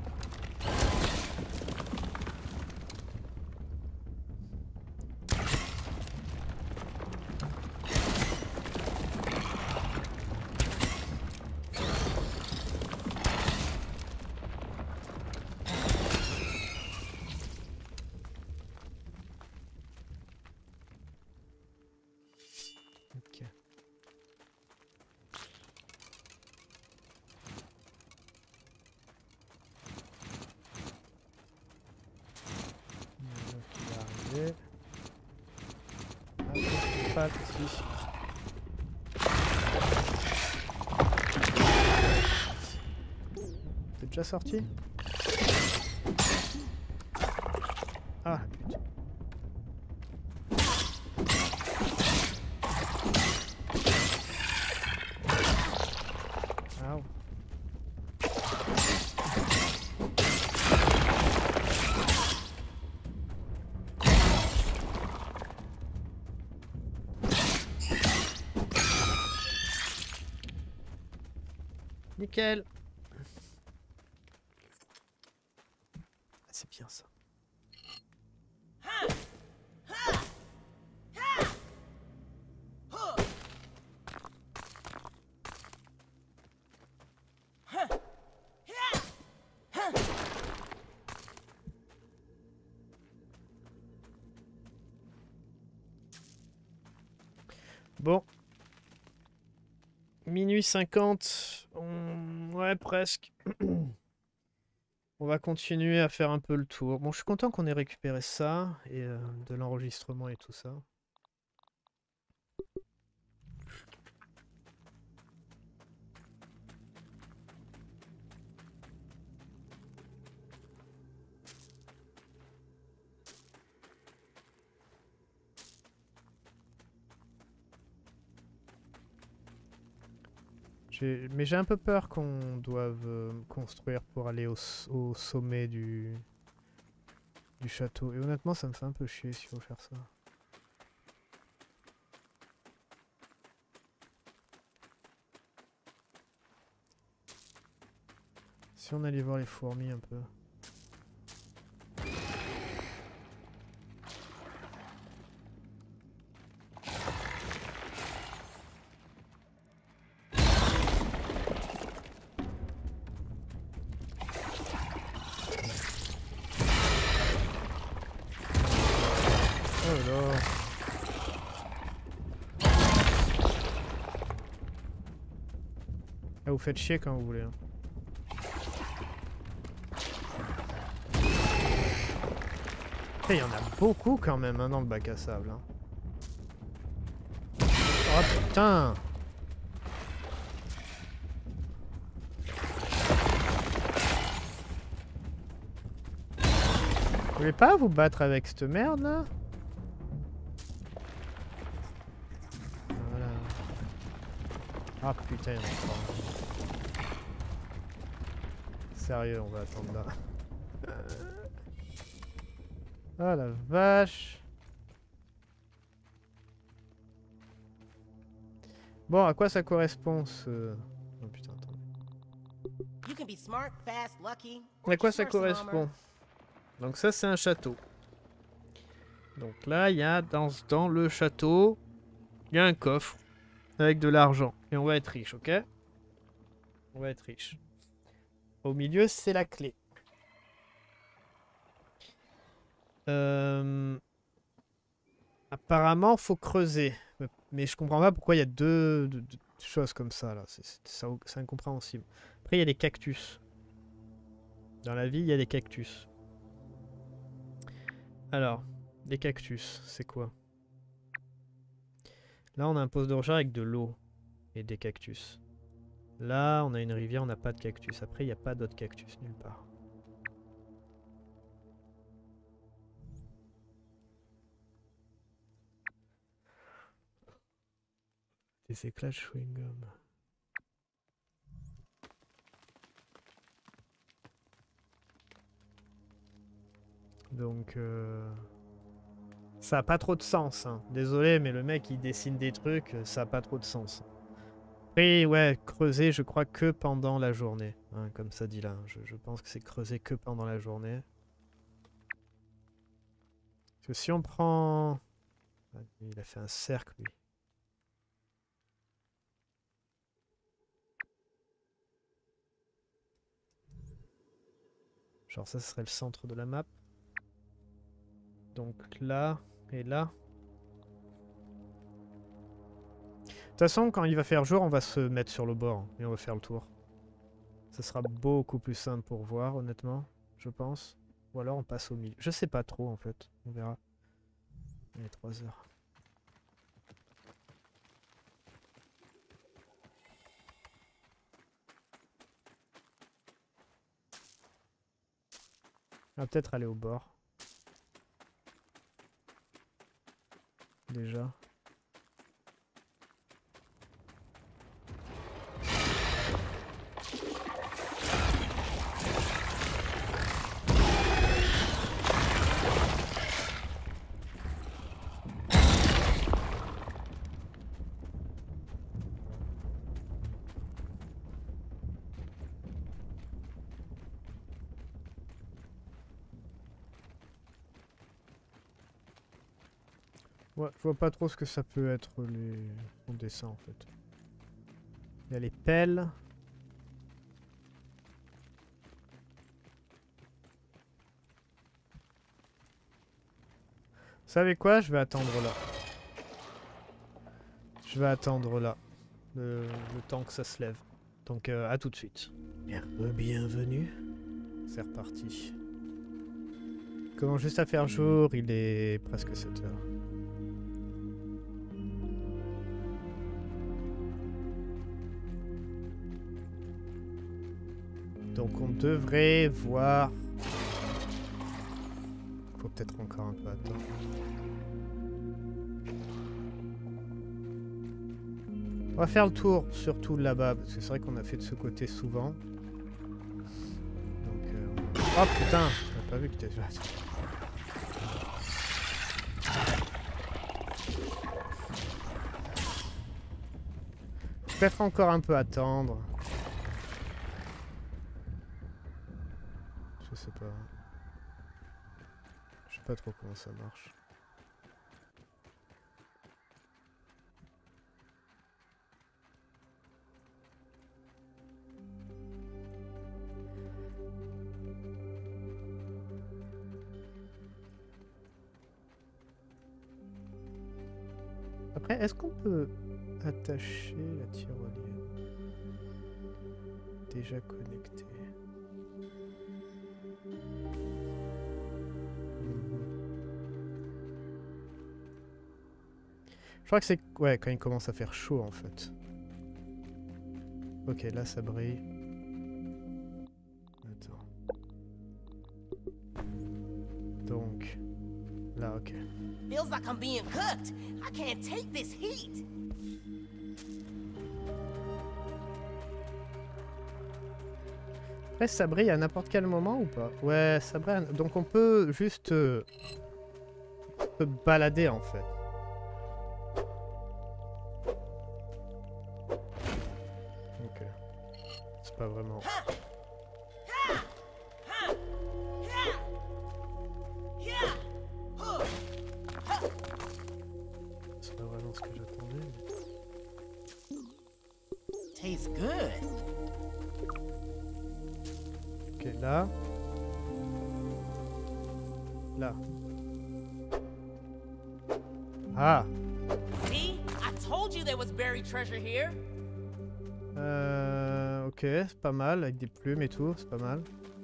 Ok. Pas ici. T'es déjà sorti? Ah putain. Ow. Nickel. C'est bien ça. Bon. Minuit 50. Ouais, presque. On va continuer à faire un peu le tour. Bon, je suis content qu'on ait récupéré ça, et de l'enregistrement et tout ça. Mais j'ai un peu peur qu'on doive construire pour aller au sommet du château. Et honnêtement, ça me fait un peu chier s'il faut faire ça. Si on allait voir les fourmis un peu. Ah, vous faites chier quand vous voulez. Hein. Il y en a beaucoup quand même hein, dans le bac à sable. Hein. Oh putain! Vous voulez pas vous battre avec cette merde là? Voilà. Ah putain, il y en a encore. Sérieux, on va attendre là. Ah la vache. Bon, à quoi ça correspond ce... Oh putain, attends. À quoi ça correspond? Donc ça c'est un château. Donc là il y a dans le château, il y a un coffre avec de l'argent. Et on va être riche, ok? On va être riche. Au milieu c'est la clé. Apparemment faut creuser. Mais je comprends pas pourquoi il y a deux choses comme ça là. C'est incompréhensible. Après il y a des cactus. Dans la vie il y a des cactus. Alors, des cactus, c'est quoi? Là, on a un poste de recherche avec de l'eau et des cactus. Là, on a une rivière, on n'a pas de cactus. Après, il n'y a pas d'autres cactus nulle part. Des éclats de chewing-gum. Donc, ça a pas trop de sens. Hein. Désolé, mais le mec, il dessine des trucs, ça a pas trop de sens. Après, ouais, creuser, je crois que pendant la journée. Hein, comme ça dit là. Je pense que c'est creuser que pendant la journée. Parce que si on prend... Il a fait un cercle, lui. Genre ça, ce serait le centre de la map. Donc là et là. De toute façon, quand il va faire jour, on va se mettre sur le bord et on va faire le tour. Ça sera beaucoup plus simple pour voir, honnêtement, je pense. Ou alors on passe au milieu. Je sais pas trop en fait, on verra. Il est 3 heures. On va peut-être aller au bord. Déjà. Ouais, je vois pas trop ce que ça peut être les... On descend en fait. Il y a les pelles. Vous savez quoi? Je vais attendre là. Je vais attendre là. Le temps que ça se lève. Donc à tout de suite. Bienvenue. C'est reparti. Il commence juste à faire jour, il est presque 7 heures. Donc on devrait voir... Faut peut-être encore un peu attendre. On va faire le tour, surtout là-bas, parce que c'est vrai qu'on a fait de ce côté souvent. Donc, oh putain, j'ai pas vu que t'étais là. Peut-être encore un peu attendre. Je sais pas. Je sais pas trop comment ça marche. Après, est-ce qu'on peut attacher la tyrolienne? Déjà connectée. Je crois que c'est ouais, quand il commence à faire chaud en fait. Ok, là ça brille. Attends. Donc, là, ok. Feels like I'm being cooked. I can't take this heat. Après, ça brille à n'importe quel moment ou pas? Ouais, ça brille. Donc on peut juste se balader en fait. Ok. C'est pas vraiment... C'est pas vraiment ce que j'attendais. Tastes good. Ok, là. Là. Ah! See? I told you there was buried treasure here. Ok, c'est pas mal, avec des plumes et tout, c'est pas mal.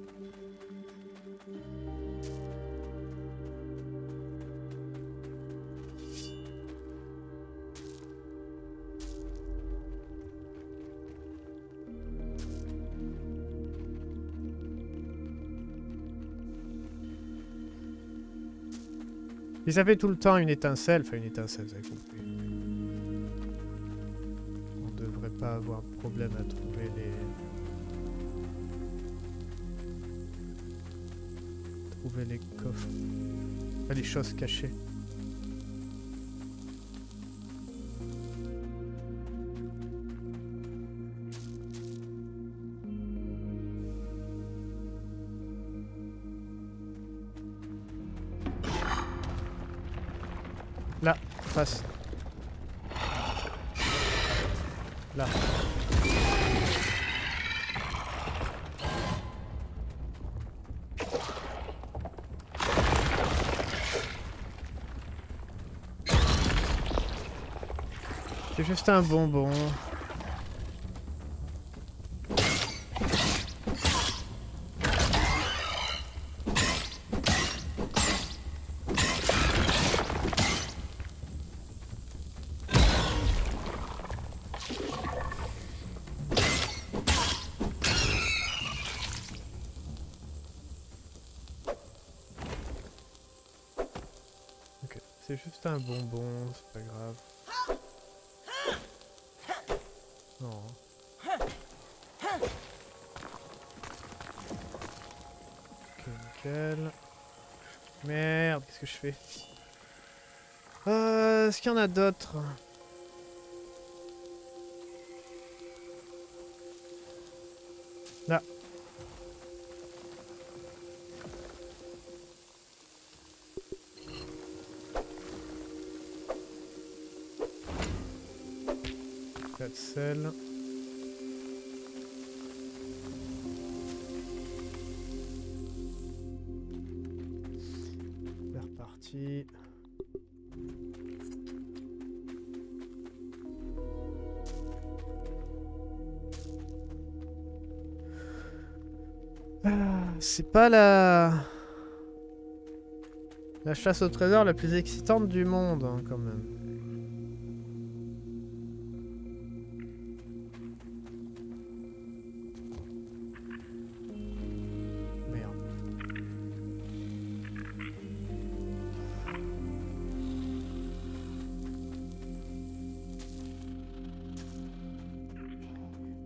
Et ça fait tout le temps une étincelle, enfin une étincelle, vous avez compris. On devrait pas avoir de problème à trouver les coffres. Enfin, les choses cachées. Là, face. Là. C'est juste un bonbon. C'est juste un bonbon, c'est pas grave. Non. Ok, nickel. Merde, qu'est-ce que je fais? Est-ce qu'il y en a d'autres? Là. Quatre sels. C'est reparti. C'est pas la chasse au trésor la plus excitante du monde, hein, quand même. Merde.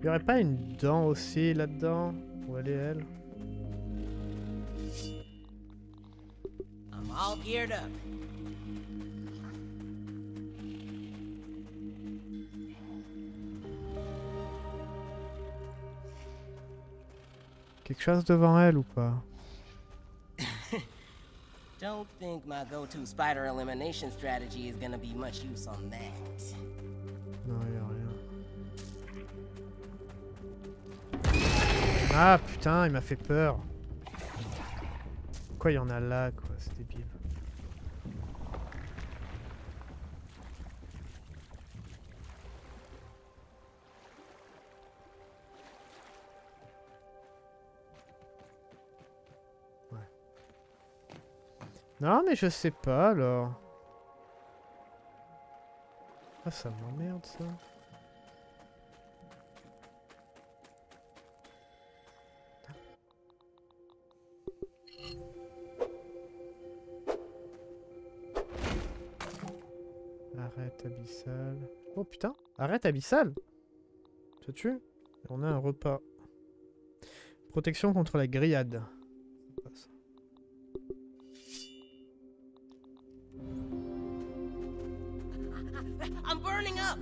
Il y aurait pas une dent aussi là-dedans? Où elle est, elle? I'm all geared up. Quelque chose devant elle ou pas? Don't think my go-to spider elimination strategy is gonna be much use on that. Non, y a rien. Ah putain, il m'a fait peur. Pourquoi il y en a là, quoi? C'est débile. Ouais. Non, mais je sais pas alors. Ah, ça m'emmerde ça. Arrête abyssal. Oh putain, arrête abyssal. Ça tue. On a un repas. Protection contre la grillade. C'est pas ça. I'm burning up.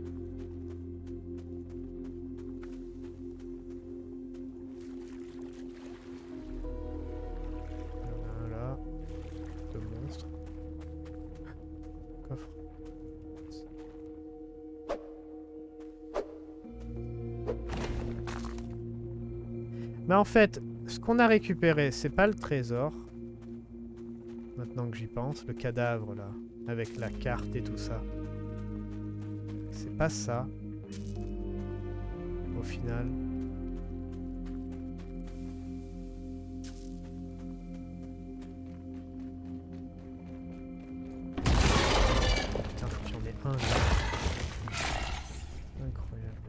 Il y en a un là. De monstre. Coffre. Mais en fait, ce qu'on a récupéré, c'est pas le trésor. Maintenant que j'y pense, le cadavre là, avec la carte et tout ça. C'est pas ça. Au final. Putain, faut qu'il y en ait un là. Incroyable.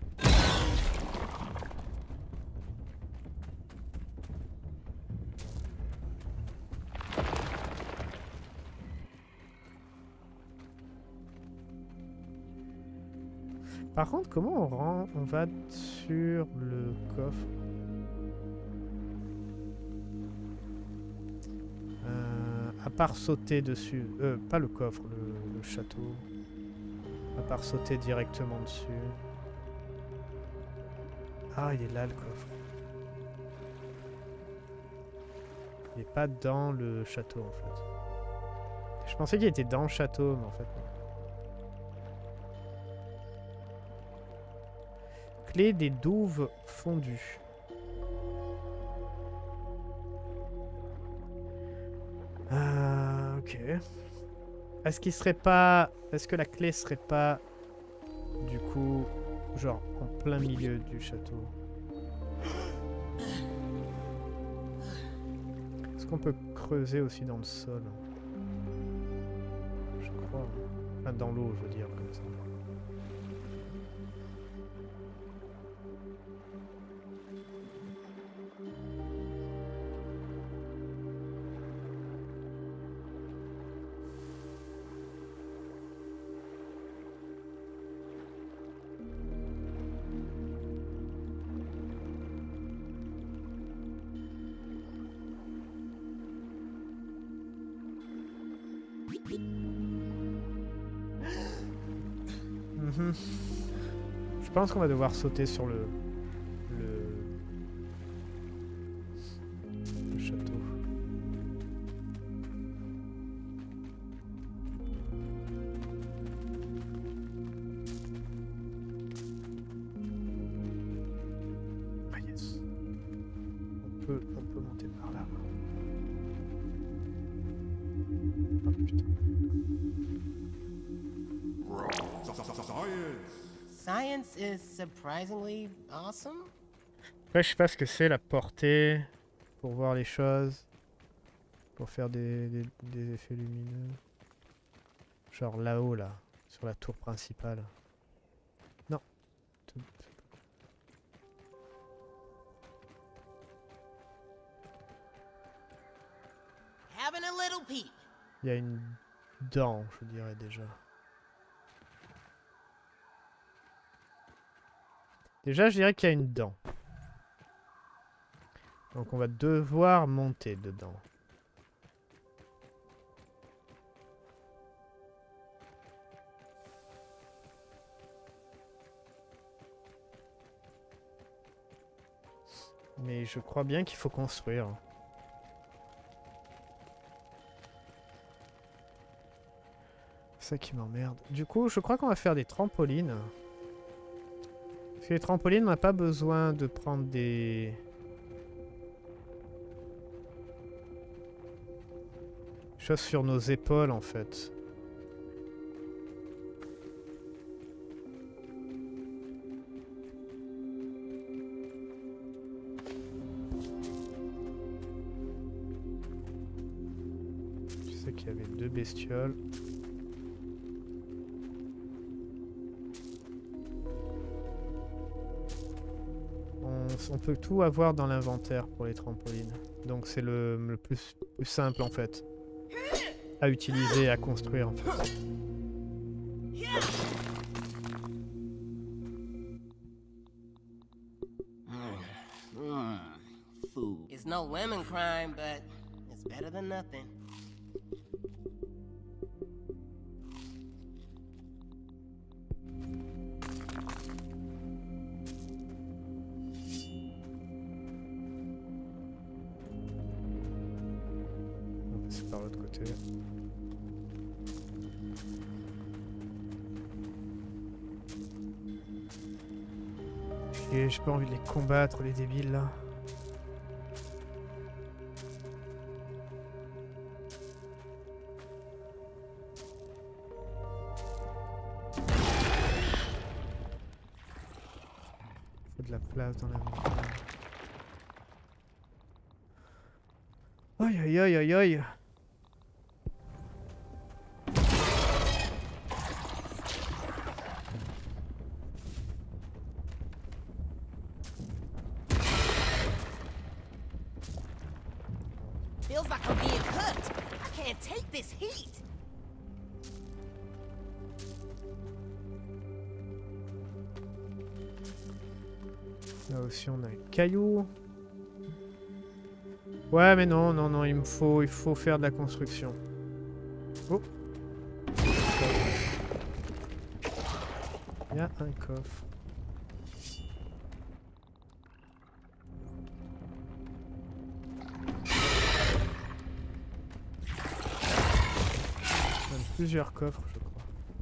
Par contre, comment on va sur le coffre? À part sauter dessus. Pas le coffre, le château. À part sauter directement dessus. Ah, il est là le coffre. Il n'est pas dans le château en fait. Je pensais qu'il était dans le château, mais en fait non. Clé des douves fondues. Ok. Est-ce qu'il serait pas... Est-ce que la clé serait pas... Du coup... Genre en plein milieu du château? Est-ce qu'on peut creuser aussi dans le sol? Je crois. Enfin dans l'eau je veux dire comme ça. Je pense qu'on va devoir sauter sur le château. Ah yes. On peut monter par là. Oh putain. Science is surprisingly awesome. Après, je sais pas ce que c'est la portée pour voir les choses, pour faire des effets lumineux. Genre là-haut, là, sur la tour principale. Non. Having a little peep. Il y a une dent, je dirais déjà. Déjà, je dirais qu'il y a une dent. Donc on va devoir monter dedans. Mais je crois bien qu'il faut construire. C'est ça qui m'emmerde. Du coup, je crois qu'on va faire des trampolines. Parce que les trampolines, on n'a pas besoin de prendre des... choses sur nos épaules, en fait. Je sais qu'il y avait 2 bestioles. On peut tout avoir dans l'inventaire pour les trampolines. Donc c'est le plus simple en fait. À utiliser, à construire en fait. Food. It's no lemon crime, but it's better than nothing. C'est par l'autre côté. J'ai pas envie de les combattre, les débiles là. Faut de la place dans la montagne. Aïe aïe aïe aïe aïe. Feels like I'm being cooked. I can't take this heat. Là aussi on a un caillou. Ouais mais non, non, non, il faut faire de la construction. Oh. Il y a un coffre. Même plusieurs coffres je crois.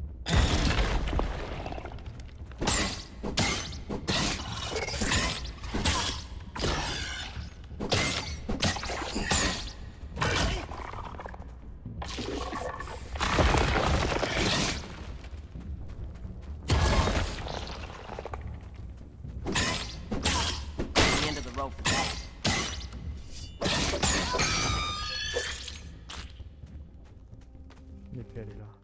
L'épée elle est là.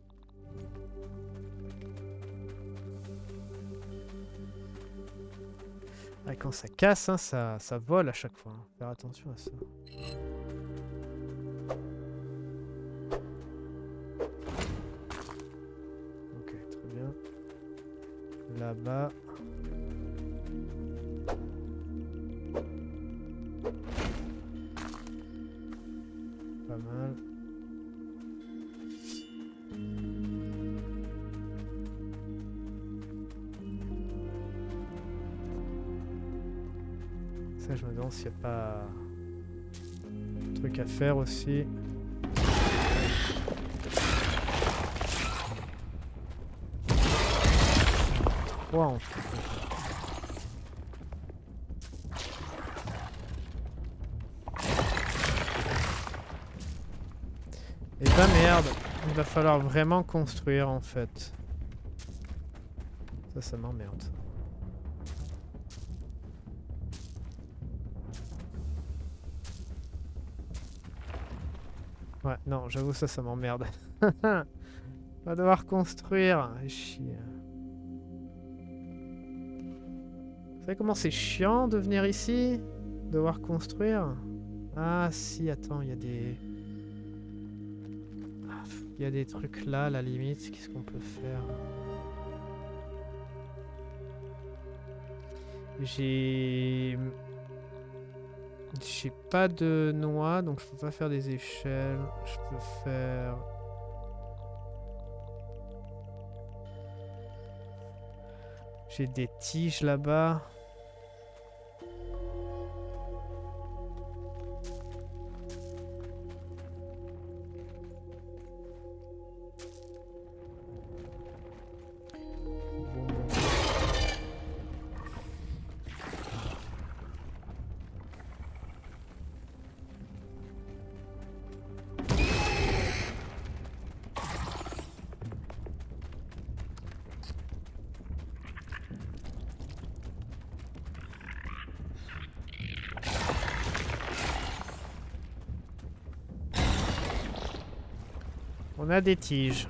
Ah, quand ça casse, hein, ça vole à chaque fois. Hein. Faire attention à ça. Ok, très bien. Là-bas. Pas mal. Ça, je me demande s'il n'y a pas un truc à faire aussi. 3 en fait. Et bah merde, il va falloir vraiment construire en fait. Ça m'emmerde. Ouais, non, j'avoue ça m'emmerde. On va devoir construire. Chier. Vous savez comment c'est chiant de venir ici? Devoir construire? Ah si, attends, il y a des... Il y a des trucs là, à la limite. Qu'est-ce qu'on peut faire? J'ai pas de noix, donc je peux pas faire des échelles. Je peux faire... J'ai des tiges là-bas. On a des tiges.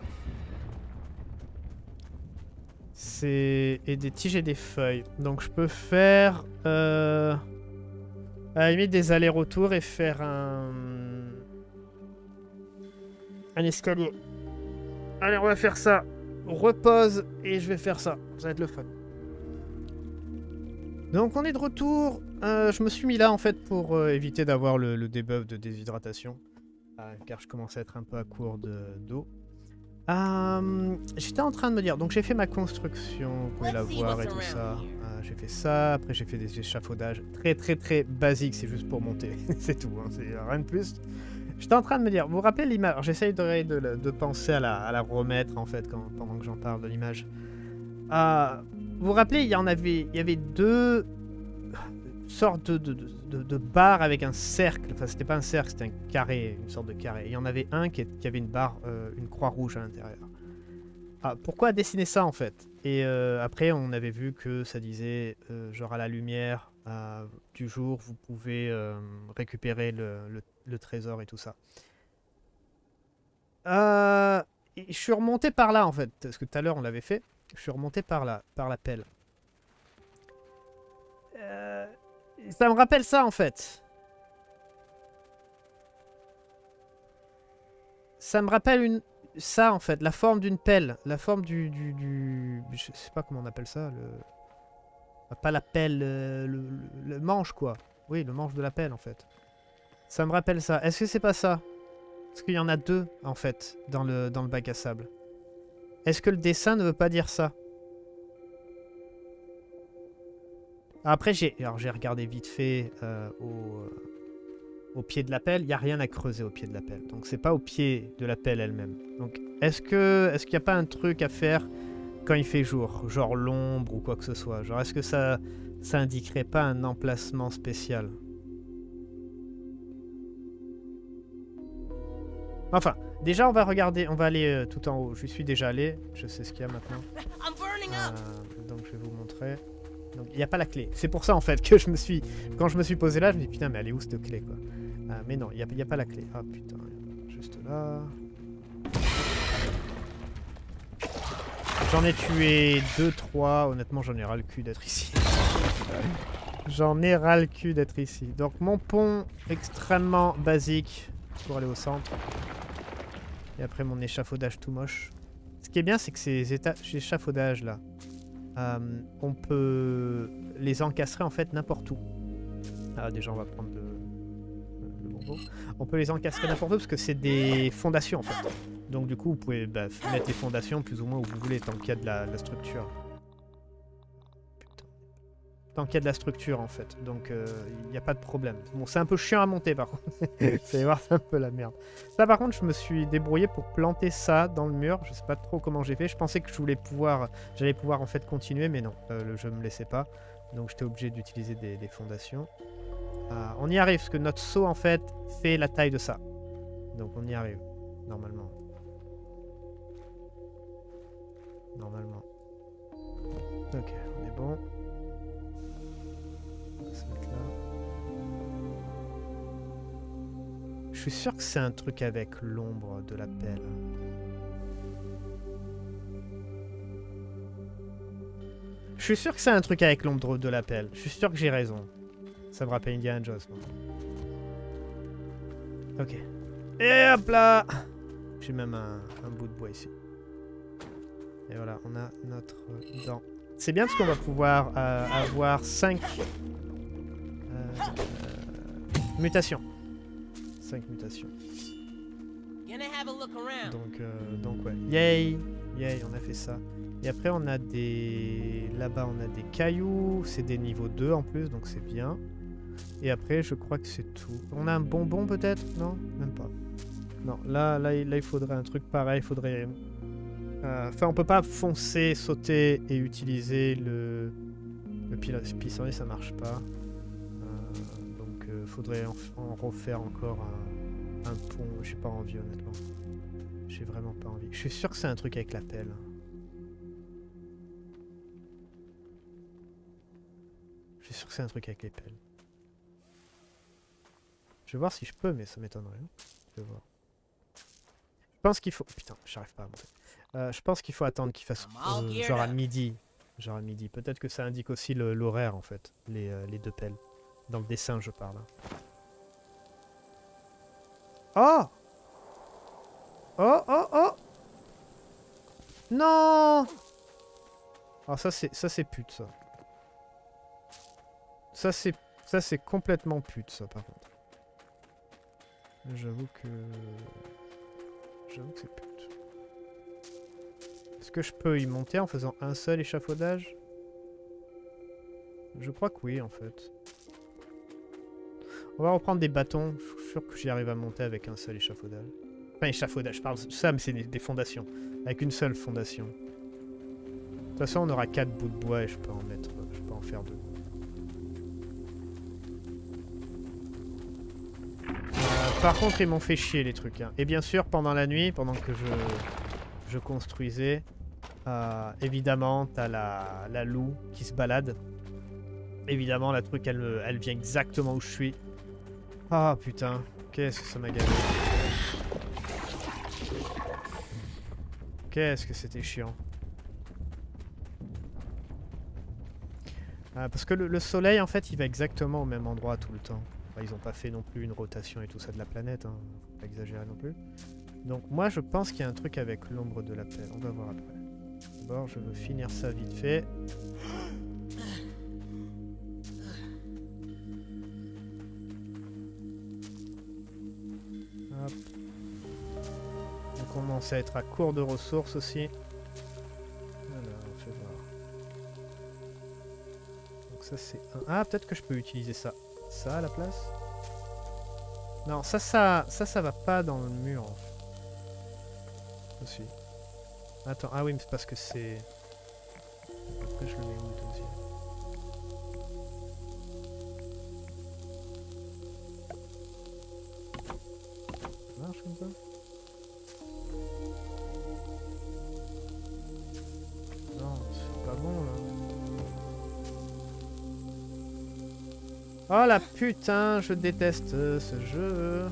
Et des tiges et des feuilles. Donc je peux faire... à la limite des allers-retours et faire un escalier. Allez, on va faire ça. Repose et je vais faire ça. Ça va être le fun. Donc on est de retour. Je me suis mis là en fait pour éviter d'avoir le debuff de déshydratation. Car je commençais à être un peu à court d'eau. J'étais en train de me dire, donc j'ai fait ma construction, vous pouvez la voir et tout ça. J'ai fait ça, après j'ai fait des échafaudages très basiques, c'est juste pour monter, c'est tout, hein, c'est rien de plus. J'étais en train de me dire, vous vous rappelez l'image, j'essaye de penser à la remettre en fait pendant que j'en parle de l'image. Vous vous rappelez, il y avait deux sortes de barres avec un cercle, enfin c'était pas un cercle, c'était un carré, une sorte de carré. Il y en avait un qui avait une barre, une croix rouge à l'intérieur. Pourquoi dessiner ça en fait? Et après on avait vu que ça disait, genre à la lumière du jour, vous pouvez récupérer le trésor et tout ça. Je suis remonté par là en fait, parce que tout à l'heure on l'avait fait. Je suis remonté par là, par la pelle. Ça me rappelle ça en fait. Ça me rappelle ça en fait, la forme d'une pelle, la forme je sais pas comment on appelle ça, pas la pelle, le manche quoi. Oui, le manche de la pelle en fait. Ça me rappelle ça. Est-ce que c'est pas ça? Parce qu'il y en a deux en fait dans le bac à sable. Est-ce que le dessin ne veut pas dire ça? Après, j'ai regardé vite fait au pied de la pelle. Il n'y a rien à creuser au pied de la pelle. Donc, c'est pas au pied de la pelle elle-même. Donc, est-ce qu'il n'y a pas un truc à faire quand il fait jour? Genre l'ombre ou quoi que ce soit. Genre, est-ce que ça indiquerait pas un emplacement spécial? Enfin, déjà, on va regarder. On va aller tout en haut. Je suis déjà allé. Je sais ce qu'il y a maintenant. Donc, je vais vous montrer. Donc il n'y a pas la clé. C'est pour ça en fait que quand je me suis posé là, je me dis putain mais elle est où cette clé quoi. Mais non, il n'y a pas la clé. Ah putain, juste là. J'en ai tué 2-3. Honnêtement j'en ai ras le cul d'être ici. J'en ai ras le cul d'être ici. Donc mon pont extrêmement basique pour aller au centre. Et après mon échafaudage tout moche. Ce qui est bien c'est que ces échafaudages là, on peut les encastrer en fait n'importe où. Déjà on va prendre le bonbon. On peut les encastrer n'importe où parce que c'est des fondations en fait. Donc du coup vous pouvez mettre les fondations plus ou moins où vous voulez tant qu'il y a de la structure. Putain. Tant qu'il y a de la structure en fait. Donc il n'y a pas de problème. Bon c'est un peu chiant à monter par contre. Vous allez voir c'est un peu la merde. Ça par contre je me suis débrouillé pour planter ça dans le mur. Je sais pas trop comment j'ai fait. Je pensais que j'allais pouvoir en fait continuer mais non. Le jeu me laissait pas. Donc j'étais obligé d'utiliser des fondations. On y arrive parce que notre seau en fait fait la taille de ça. Donc on y arrive. Normalement. Normalement. Ok, on est bon. On va se mettre là. Je suis sûr que c'est un truc avec l'ombre de la pelle. Je suis sûr que c'est un truc avec l'ombre de la pelle. Je suis sûr que j'ai raison. Ça me rappelle Indiana Jones. Ok. Et hop là! J'ai même un bout de bois ici. Et voilà, on a notre dent C'est bien parce qu'on va pouvoir avoir 5 mutations. 5 mutations. Gonna have a look around. Donc ouais. Yay! Yay, on a fait ça. Et après on a des... Là-bas on a des cailloux. C'est des niveaux 2 en plus, donc c'est bien. Et après je crois que c'est tout. On a un bonbon peut-être? Non? Même pas. Non, là il faudrait un truc pareil. Il faudrait... Enfin on peut pas foncer, sauter et utiliser le pissenlit, ça marche pas. Donc faudrait en refaire encore un pont. J'ai pas envie honnêtement. J'ai vraiment pas envie. Je suis sûr que c'est un truc avec la pelle. Je suis sûr que c'est un truc avec les pelles. Je vais voir si je peux, mais ça m'étonnerait. Je vais voir. Je pense qu'il faut... Putain, j'arrive pas à monter. Je pense qu'il faut attendre qu'il fasse genre à midi. Genre à midi. Peut-être que ça indique aussi l'horaire en fait. Les 2 pelles. Dans le dessin, je parle. Oh! Oh, oh, oh! Non! Alors ça c'est pute ça. Ça c'est complètement pute ça par contre. J'avoue que c'est pute. Est-ce que je peux y monter en faisant un seul échafaudage? Je crois que oui en fait. On va reprendre des bâtons. Je suis sûr que j'y arrive à monter avec un seul échafaudage. Enfin échafaudage, je parle de ça mais c'est des fondations. Avec une seule fondation. De toute façon on aura 4 bouts de bois et je peux en faire 2. Par contre ils m'ont fait chier les trucs. Hein. Et bien sûr pendant la nuit, pendant que je construisais, évidemment t'as la loup qui se balade. Évidemment la truc elle vient exactement où je suis. Ah putain, qu'est-ce que ça m'a gavé. Qu'est-ce que c'était chiant. Parce que le soleil en fait il va exactement au même endroit tout le temps. Enfin, ils n'ont pas fait non plus une rotation et tout ça de la planète, hein. Faut pas exagérer non plus. Donc moi je pense qu'il y a un truc avec l'ombre de la pelle, on va voir après. D'abord je veux finir ça vite fait. Hop. On commence à être à court de ressources aussi. Alors, on fait voir. Donc ça c'est un... Ah, peut-être que je peux utiliser ça. Ça à la place? Non, ça va pas dans le mur. Aussi. Attends, ah oui, mais c'est parce que c'est... Après je le mets où le deuxième? Ça marche comme ça? Non, c'est pas bon là. Oh la putain, je déteste ce jeu.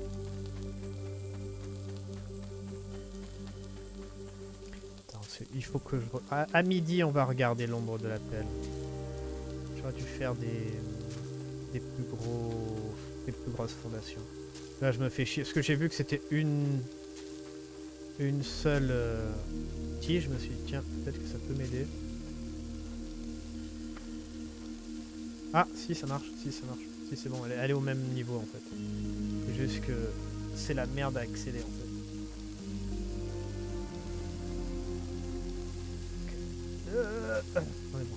Attends, il faut que je... À midi, on va regarder l'ombre de la pelle. J'aurais dû faire des plus grosses fondations. Là, je me fais chier. Parce que j'ai vu que c'était une seule tige. Je me suis dit, tiens, peut-être que ça peut m'aider. Ah, si, ça marche. Si, ça marche. Si, c'est bon. Elle est au même niveau, en fait. C'est juste que c'est la merde à accéder, en fait. On est bon.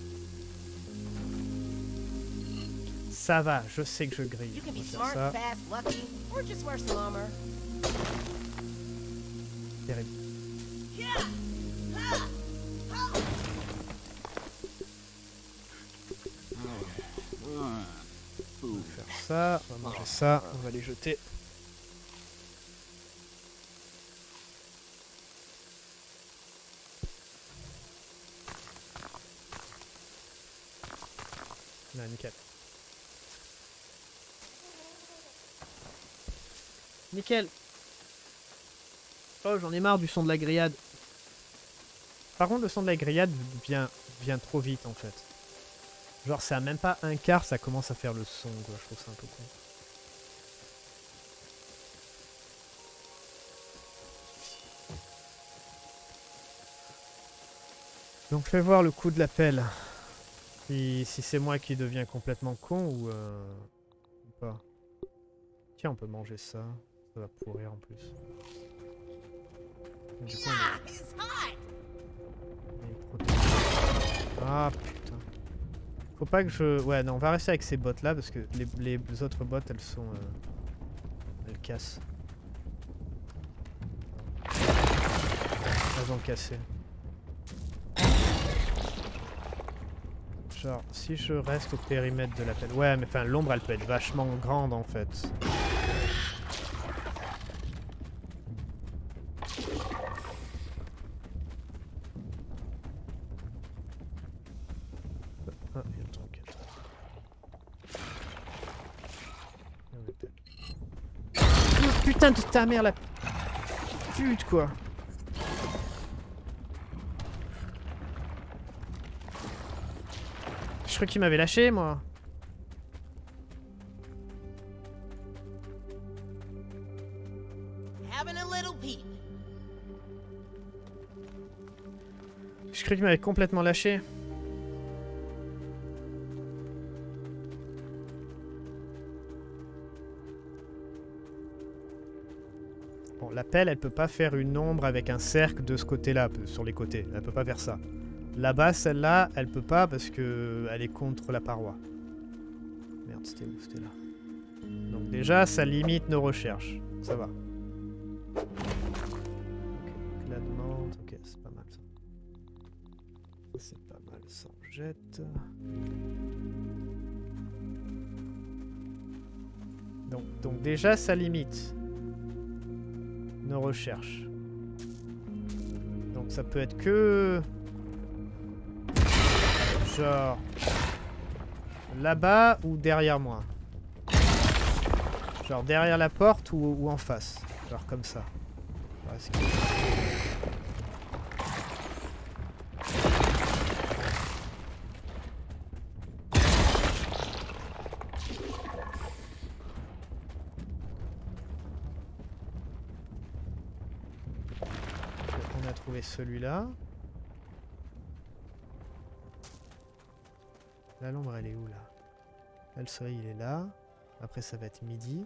Ça va, je sais que je grille. You can On be va faire smart, ça. fast, lucky, or just wear some armor. Terrible. On va faire ça, on va manger ça, on va les jeter. Là, nickel. Nickel. Oh, j'en ai marre du son de la grillade. Par contre, le son de la grillade vient trop vite en fait. Genre, c'est à même pas un quart, ça commence à faire le son, quoi. Je trouve ça un peu con. Donc fais voir le coup de la pelle. Si c'est moi qui deviens complètement con ou pas. Tiens, on peut manger ça. Ça va pourrir en plus. Du coup, on est protégé. Ah putain. Faut pas que je... Ouais, non, on va rester avec ces bottes là parce que les autres bottes elles sont... Elles cassent. Elles ont cassé. Genre, si je reste au périmètre de la pelle... Ouais, mais enfin, l'ombre elle peut être vachement grande en fait. Ah, il y a le truc. Oh, putain de ta mère la pute quoi. Je crois qu'il m'avait lâché moi. Je crois qu'il m'avait complètement lâché. Bon, la pelle, elle peut pas faire une ombre avec un cercle de ce côté-là, sur les côtés. Elle peut pas faire ça. Là-bas, celle-là, elle peut pas parce que elle est contre la paroi. Merde, c'était où? C'était là. Donc déjà, ça limite nos recherches. Ça va. Ok, éclat de menthe. Ok, c'est pas mal ça. C'est pas mal, ça on jette. Donc déjà, ça limite nos recherches. Donc ça peut être que... Genre... Là-bas ou derrière moi. Genre derrière la porte ou en face. Genre comme ça. Ouais, c'est cool. On a trouvé celui-là. Là, l'ombre, elle est où, là? Là, le soleil, il est là. Après, ça va être midi.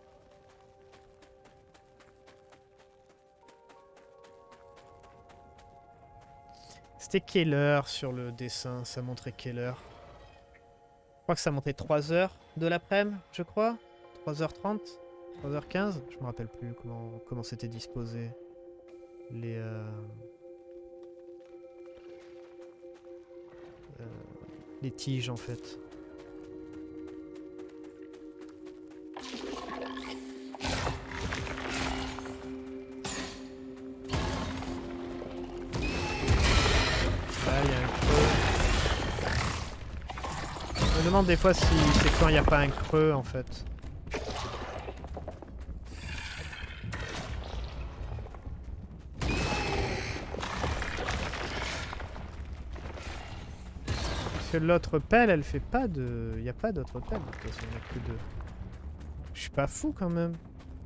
C'était quelle heure sur le dessin? Ça montrait quelle heure? Je crois que ça montrait 3 heures de l'après-midi, je crois. 3h30? 3h15? Je me rappelle plus comment c'était disposé. Les tiges en fait. Là il y a un creux. Je me demande des fois si c'est quand il n'y a pas un creux en fait. L'autre pelle, elle fait pas de... Il n'y a pas d'autre pelle, de toute façon, il n'y a que deux. Je suis pas fou quand même.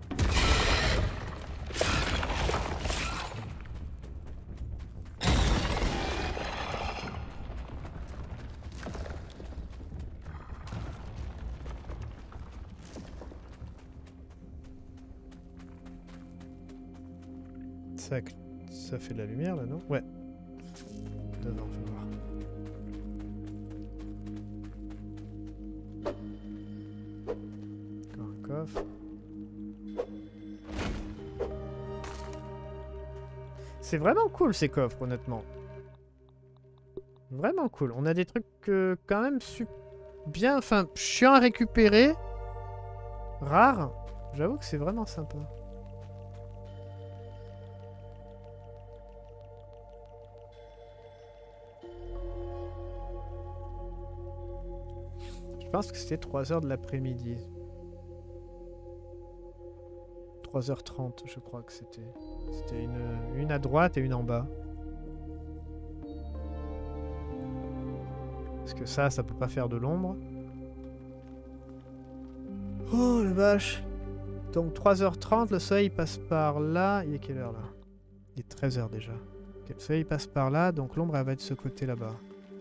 Ça fait de la lumière là, non? Ouais. Devant, on va voir. Coffre. C'est vraiment cool ces coffres honnêtement. Vraiment cool. On a des trucs quand même bien, enfin chiant à récupérer. Rares. J'avoue que c'est vraiment sympa. Je pense que c'était 3 h de l'après-midi. 3h30, je crois que c'était. C'était une à droite et une en bas. Parce que ça peut pas faire de l'ombre. Oh la vache! Donc 3h30, le soleil passe par là. Il est quelle heure là? Il est 13 h déjà. Ok, le soleil passe par là, donc l'ombre elle va être de ce côté là-bas.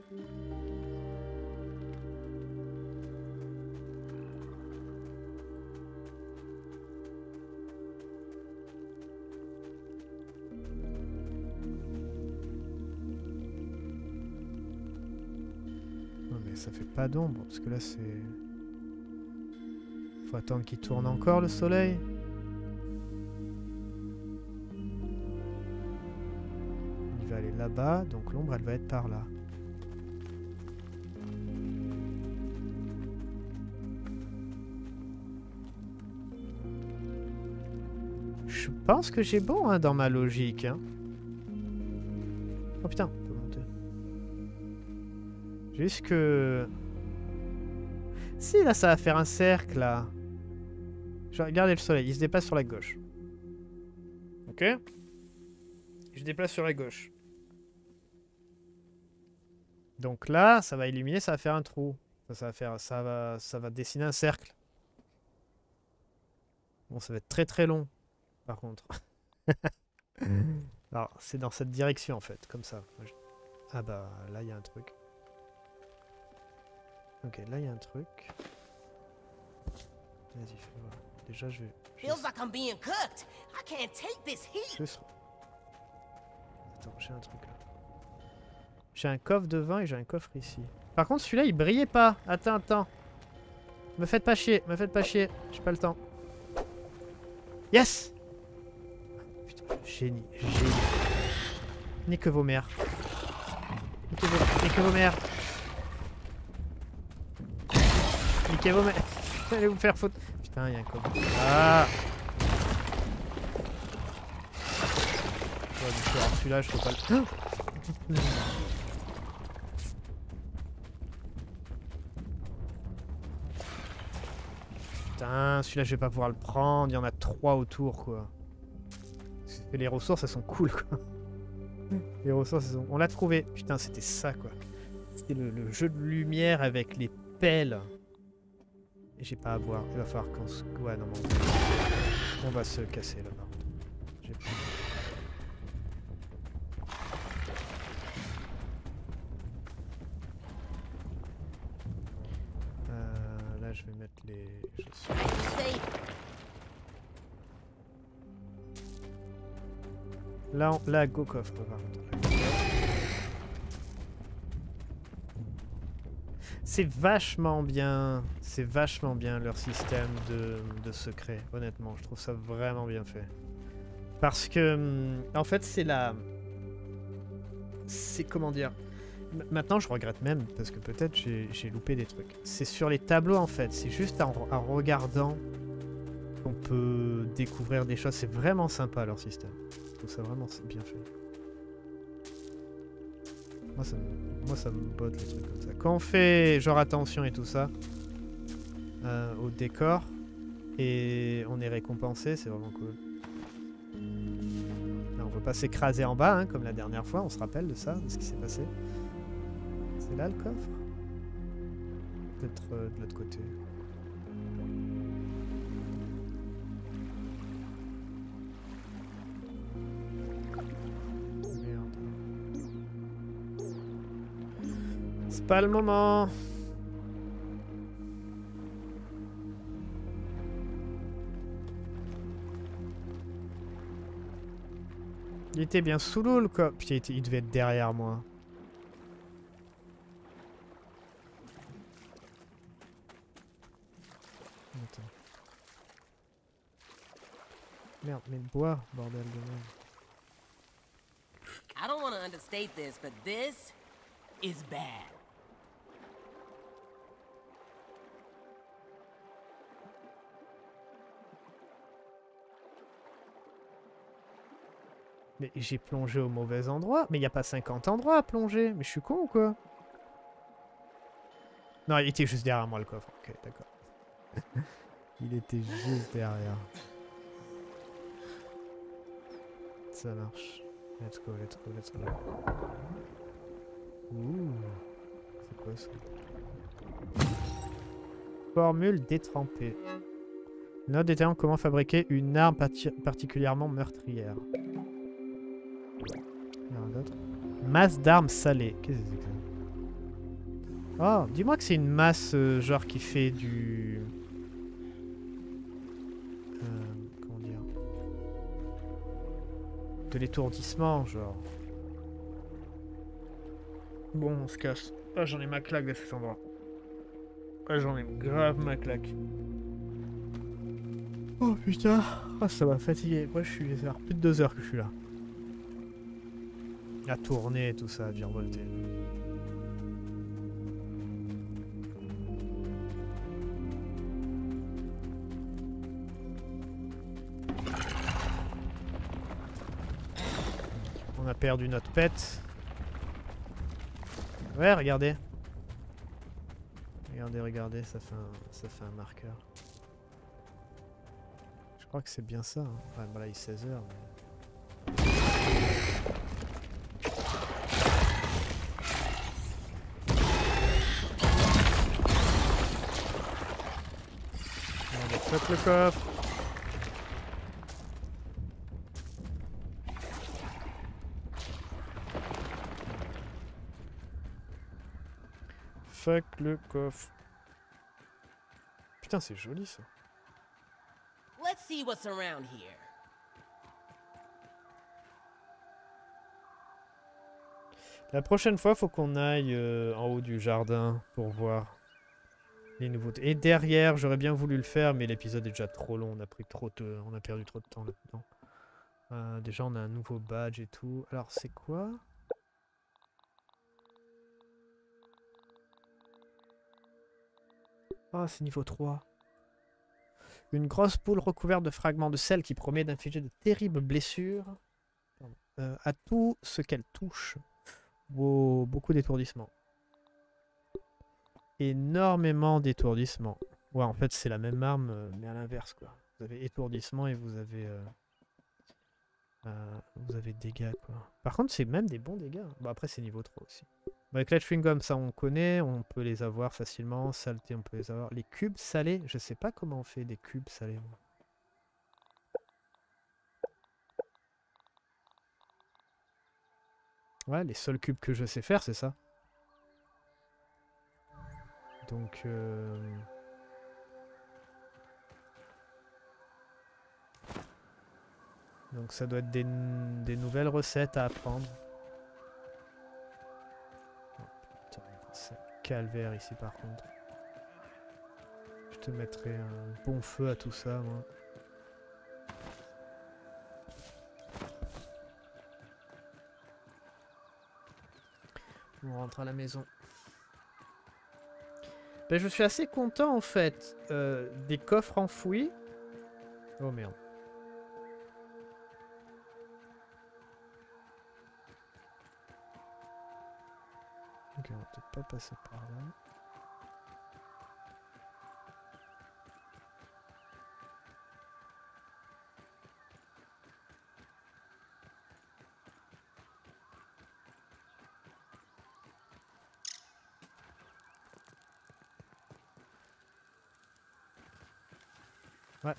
Non mais ça fait pas d'ombre, parce que là c'est... Faut attendre qu'il tourne encore le soleil. Il va aller là-bas, donc l'ombre elle va être par là. Je pense que j'ai bon hein, dans ma logique. Hein. Oh putain, on peut monter. Juste que... Si là ça va faire un cercle là. Je vais regarder le soleil, il se déplace sur la gauche. Ok? Je déplace sur la gauche. Donc là, ça va illuminer, ça va faire un trou. Ça va dessiner un cercle. Bon, ça va être très très long, par contre. Alors, c'est dans cette direction en fait, comme ça. Ah bah, là il y a un truc. Ok, là il y a un truc. Vas-y, fais voir. Déjà, je vais... Feels like I'm being cooked. I can't take this heat. Attends, j'ai un truc là. J'ai un coffre de vin et j'ai un coffre ici. Par contre, celui-là, il brillait pas. Attends. Me faites pas chier, J'ai pas le temps. Yes! Putain, génie. Nique vos mères. Niquez vos mères. Niquez vos mères. Allez vous faire foutre. Putain, il y a un coffre. Ah! Ouais, du coup, alors celui-là, je peux pas le... Putain, celui-là, je vais pas pouvoir le prendre. Il y en a 3 autour, quoi. Et les ressources, elles sont cool, quoi. Les ressources, elles sont... On l'a trouvé. Putain, c'était ça, quoi. C'était le jeu de lumière avec les pelles. Et j'ai pas à boire. Il va falloir qu'on se... Ouais, non, bon. On va se casser, là, par contre. J'ai plus... Là, je vais mettre les chaussures. Là, go coffre, par contre. C'est vachement bien leur système de secret, honnêtement. Je trouve ça vraiment bien fait. Parce que, en fait, c'est comment dire... Maintenant, je regrette même, parce que peut-être j'ai loupé des trucs. C'est sur les tableaux, en fait. C'est juste en regardant qu'on peut découvrir des choses. C'est vraiment sympa, leur système. Je trouve ça vraiment bien fait. Moi, ça me botte, les trucs comme ça. Quand on fait, genre, attention et tout ça, au décor, et on est récompensé, c'est vraiment cool. Là, on veut pas s'écraser en bas, hein, comme la dernière fois. On se rappelle de ça, de ce qui s'est passé. C'est là le coffre? Peut-être de l'autre côté. Merde. C'est pas le moment. Il était bien sous l'eau le coffre. Putain, il devait être derrière moi. Attends. Merde, mais le bois, bordel de merde. I don't want to understate this, but this is bad. Mais j'ai plongé au mauvais endroit. Mais il n'y a pas 50 endroits à plonger. Mais je suis con ou quoi? Non, il était juste derrière moi le coffre. Ok, d'accord. Il était juste derrière. Ça marche. Let's go, let's go, let's go. Ouh. C'est quoi ça? Formule détrempée. Note détaillant comment fabriquer une arme particulièrement meurtrière. Il y a rien d'autre. Masse d'armes salées. Qu'est-ce que c'est que ça? Oh, dis-moi que c'est une masse genre qui fait du... comment dire? De l'étourdissement, genre. Bon, on se casse. Ah, j'en ai ma claque de cet endroit. Ah, j'en ai grave ma claque. Oh putain. Ah, ça m'a fatigué. Moi, ça fait plus de 2 heures que je suis là. À tourner et tout ça, à virevolter. On a perdu notre pet. Ouais, regardez. Regardez, ça fait un marqueur. Je crois que c'est bien ça. Hein. Enfin, voilà, il est 16 heures. Mais... On fuck le coffre. Fuck le coffre. Putain, c'est joli ça. Let's see what's around here. La prochaine fois, faut qu'on aille en haut du jardin pour voir les nouveautés. Et derrière, j'aurais bien voulu le faire, mais l'épisode est déjà trop long. On a perdu trop de temps là-dedans. Déjà, on a un nouveau badge et tout. Alors, c'est quoi? Ah, c'est niveau 3. Une grosse boule recouverte de fragments de sel qui promet d'infliger de terribles blessures à tout ce qu'elle touche. Wow, beaucoup d'étourdissement. Énormément d'étourdissement. Ouais, en fait, c'est la même arme, mais à l'inverse, quoi. Vous avez étourdissement et vous avez dégâts, quoi. Par contre, c'est même des bons dégâts. Bon, après, c'est niveau 3 aussi. Bon, avec la chewing gum, ça, on connaît. On peut les avoir facilement. Saleté, on peut les avoir. Les cubes salés, je sais pas comment on fait des cubes salés. Moi. Ouais, les seuls cubes que je sais faire, c'est ça. Donc... Donc ça doit être des nouvelles recettes à apprendre. Oh, putain, c'est un calvaire ici par contre. Je te mettrai un bon feu à tout ça, moi. On rentre à la maison. Ben, je suis assez content en fait des coffres enfouis. Oh merde. Ok, on va peut-être pas passer par là. Ouais.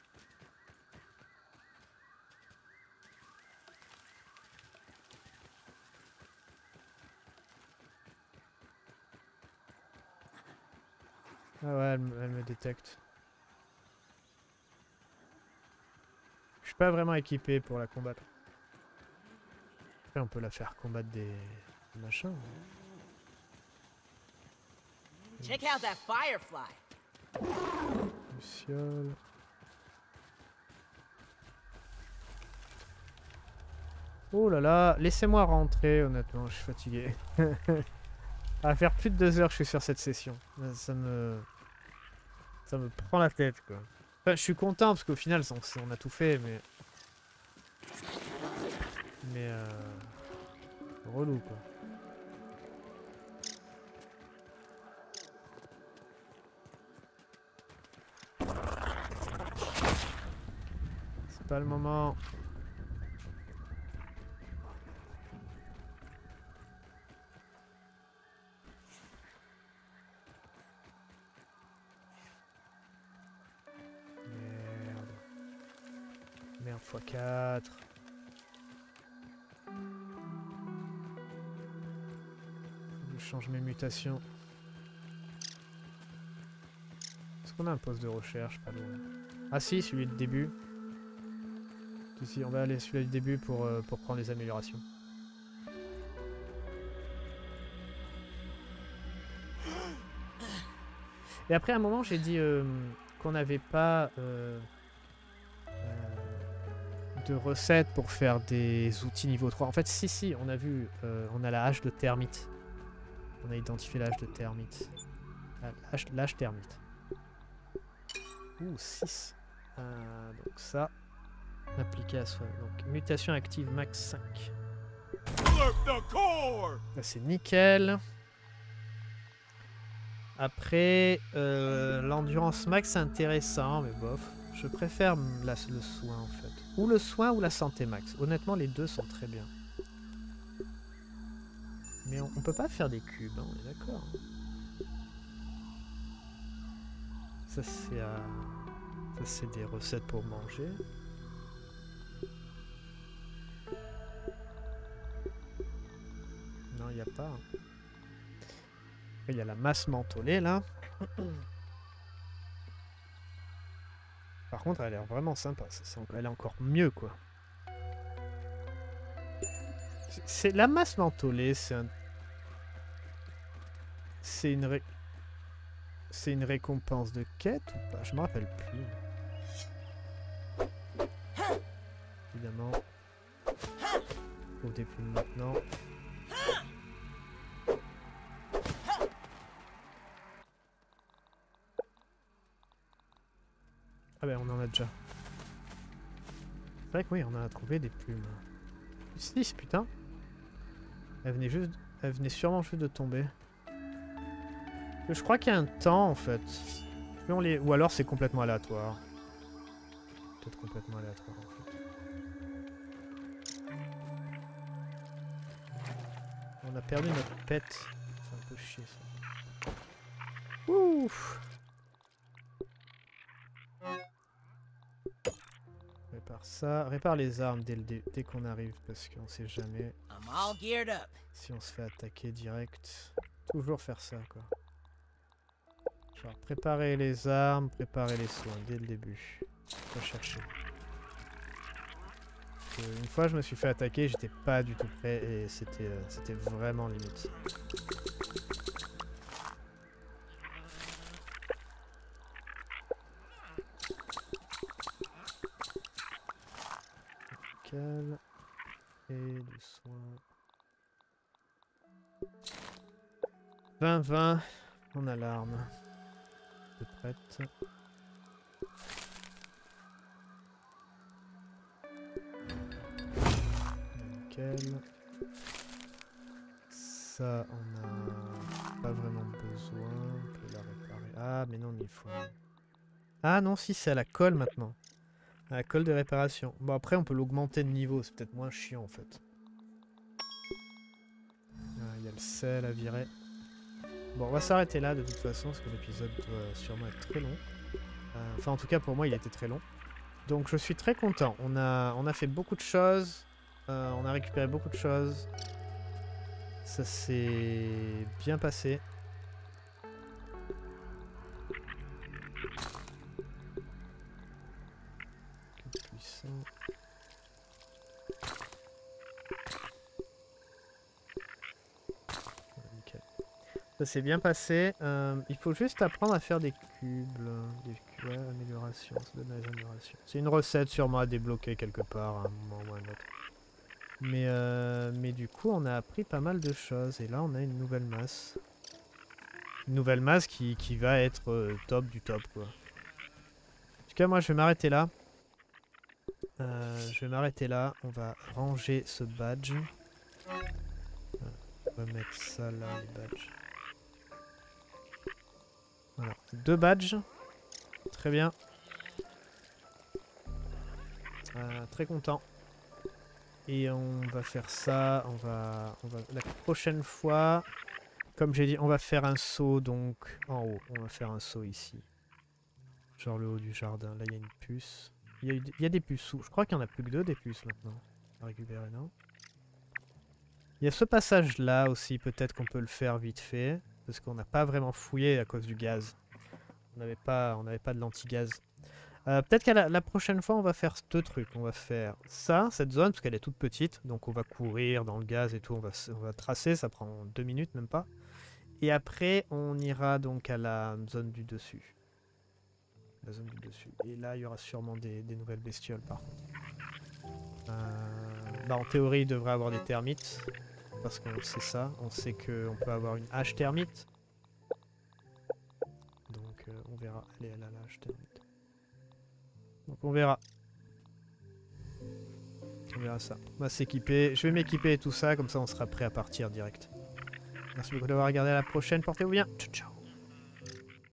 Ah ouais, elle me détecte. Je suis pas vraiment équipé pour la combattre. Après, on peut la faire combattre des machins. Check out that firefly. Luciole. Oh là là, laissez-moi rentrer, honnêtement, je suis fatigué. Ça va faire plus de 2 heures que je suis sur cette session. Ça me prend la tête, quoi. Enfin, je suis content parce qu'au final, on a tout fait, mais... relou, quoi. C'est pas le moment. Merde x4. change mes mutations. Est-ce qu'on a un poste de recherche pas loin? Ah si, celui de début. Ici, on va aller celui du début pour prendre les améliorations. Et après, à un moment, j'ai dit qu'on n'avait pas de recettes pour faire des outils niveau 3. En fait, si, on a vu, on a la hache de termite. On a identifié la hache de termite. L'hache termite. Ouh, 6. Donc ça, appliqué à soi. Donc, mutation active max 5. Là, c'est nickel. Après, l'endurance max, c'est intéressant, mais bof. Je préfère le soin, en fait. Ou le soin ou la santé max. Honnêtement, les deux sont très bien. Mais on peut pas faire des cubes, hein, on est d'accord. Ça, c'est des recettes pour manger. Non, il n'y a pas. Hein. Il y a la masse mentholée, là. Par contre, elle a l'air vraiment sympa. Elle est encore mieux, quoi. C'est la masse mentholée, c'est une récompense de quête ou pas? Je me rappelle plus. Évidemment. Au début maintenant. Ah ben on en a déjà. C'est vrai que oui, on a trouvé des plumes. 6 putain. Elle venait sûrement juste de tomber. Je crois qu'il y a un temps en fait. Ou alors c'est complètement aléatoire. Peut-être complètement aléatoire en fait. On a perdu notre pet. C'est un peu chier ça. Ouf. Répare ça. Répare les armes dès qu'on arrive parce qu'on sait jamais si on se fait attaquer direct. Toujours faire ça quoi. Genre préparer les armes, préparer les soins dès le début. Faut chercher. Une fois je me suis fait attaquer, j'étais pas du tout prêt et c'était vraiment limite. Nickel. Et du soin. 20-20. On a l'arme. C'est prête. Nickel. Ça, on a pas vraiment besoin. On peut la réparer. Ah, mais non, mais il faut... Ah non, si, c'est à la colle maintenant. À la colle de réparation. Bon, après, on peut l'augmenter de niveau. C'est peut-être moins chiant, en fait. Ah, il y a le sel à virer. Bon, on va s'arrêter là, de toute façon, parce que l'épisode doit sûrement être très long. Enfin, en tout cas, pour moi, il était très long. Donc, je suis très content. On a fait beaucoup de choses. On a récupéré beaucoup de choses. Ça s'est bien passé. Puissant. Nickel. Ça s'est bien passé. Il faut juste apprendre à faire des cubes. Ouais, amélioration. Ça donne des améliorations. C'est une recette sûrement à débloquer quelque part à un moment ou à un autre. Mais du coup, on a appris pas mal de choses. Et là, on a une nouvelle masse. Une nouvelle masse qui va être top du top, quoi. En tout cas, moi, je vais m'arrêter là. On va ranger ce badge. On va mettre ça là, les badges. Voilà, 2 badges. Très bien. Très content. Et on va faire ça. On va la prochaine fois, comme j'ai dit, on va faire un saut donc en haut. On va faire un saut ici. Genre le haut du jardin. Là, il y a une puce. Il y a des puces sous. Je crois qu'il n'y en a plus que 2 des puces maintenant à récupérer, non? Il y a ce passage là aussi, peut-être qu'on peut le faire vite fait. Parce qu'on n'a pas vraiment fouillé à cause du gaz. On n'avait pas de l'anti-gaz. Peut-être qu'à la prochaine fois, on va faire deux trucs. On va faire ça, cette zone, parce qu'elle est toute petite. Donc on va courir dans le gaz et tout. On va tracer, ça prend 2 minutes, même pas. Et après, on ira donc à la zone du dessus. La zone du dessus. Et là, il y aura sûrement des nouvelles bestioles, par contre. Bah, en théorie, il devrait avoir des termites. Parce qu'on sait ça. On sait qu'on peut avoir une hache thermite. Donc on verra. Elle est là, la hache thermite. Donc on verra. On verra ça. On va s'équiper. Je vais m'équiper et tout ça. Comme ça, on sera prêt à partir direct. Merci beaucoup d'avoir regardé. À la prochaine. Portez-vous bien. Ciao, ciao.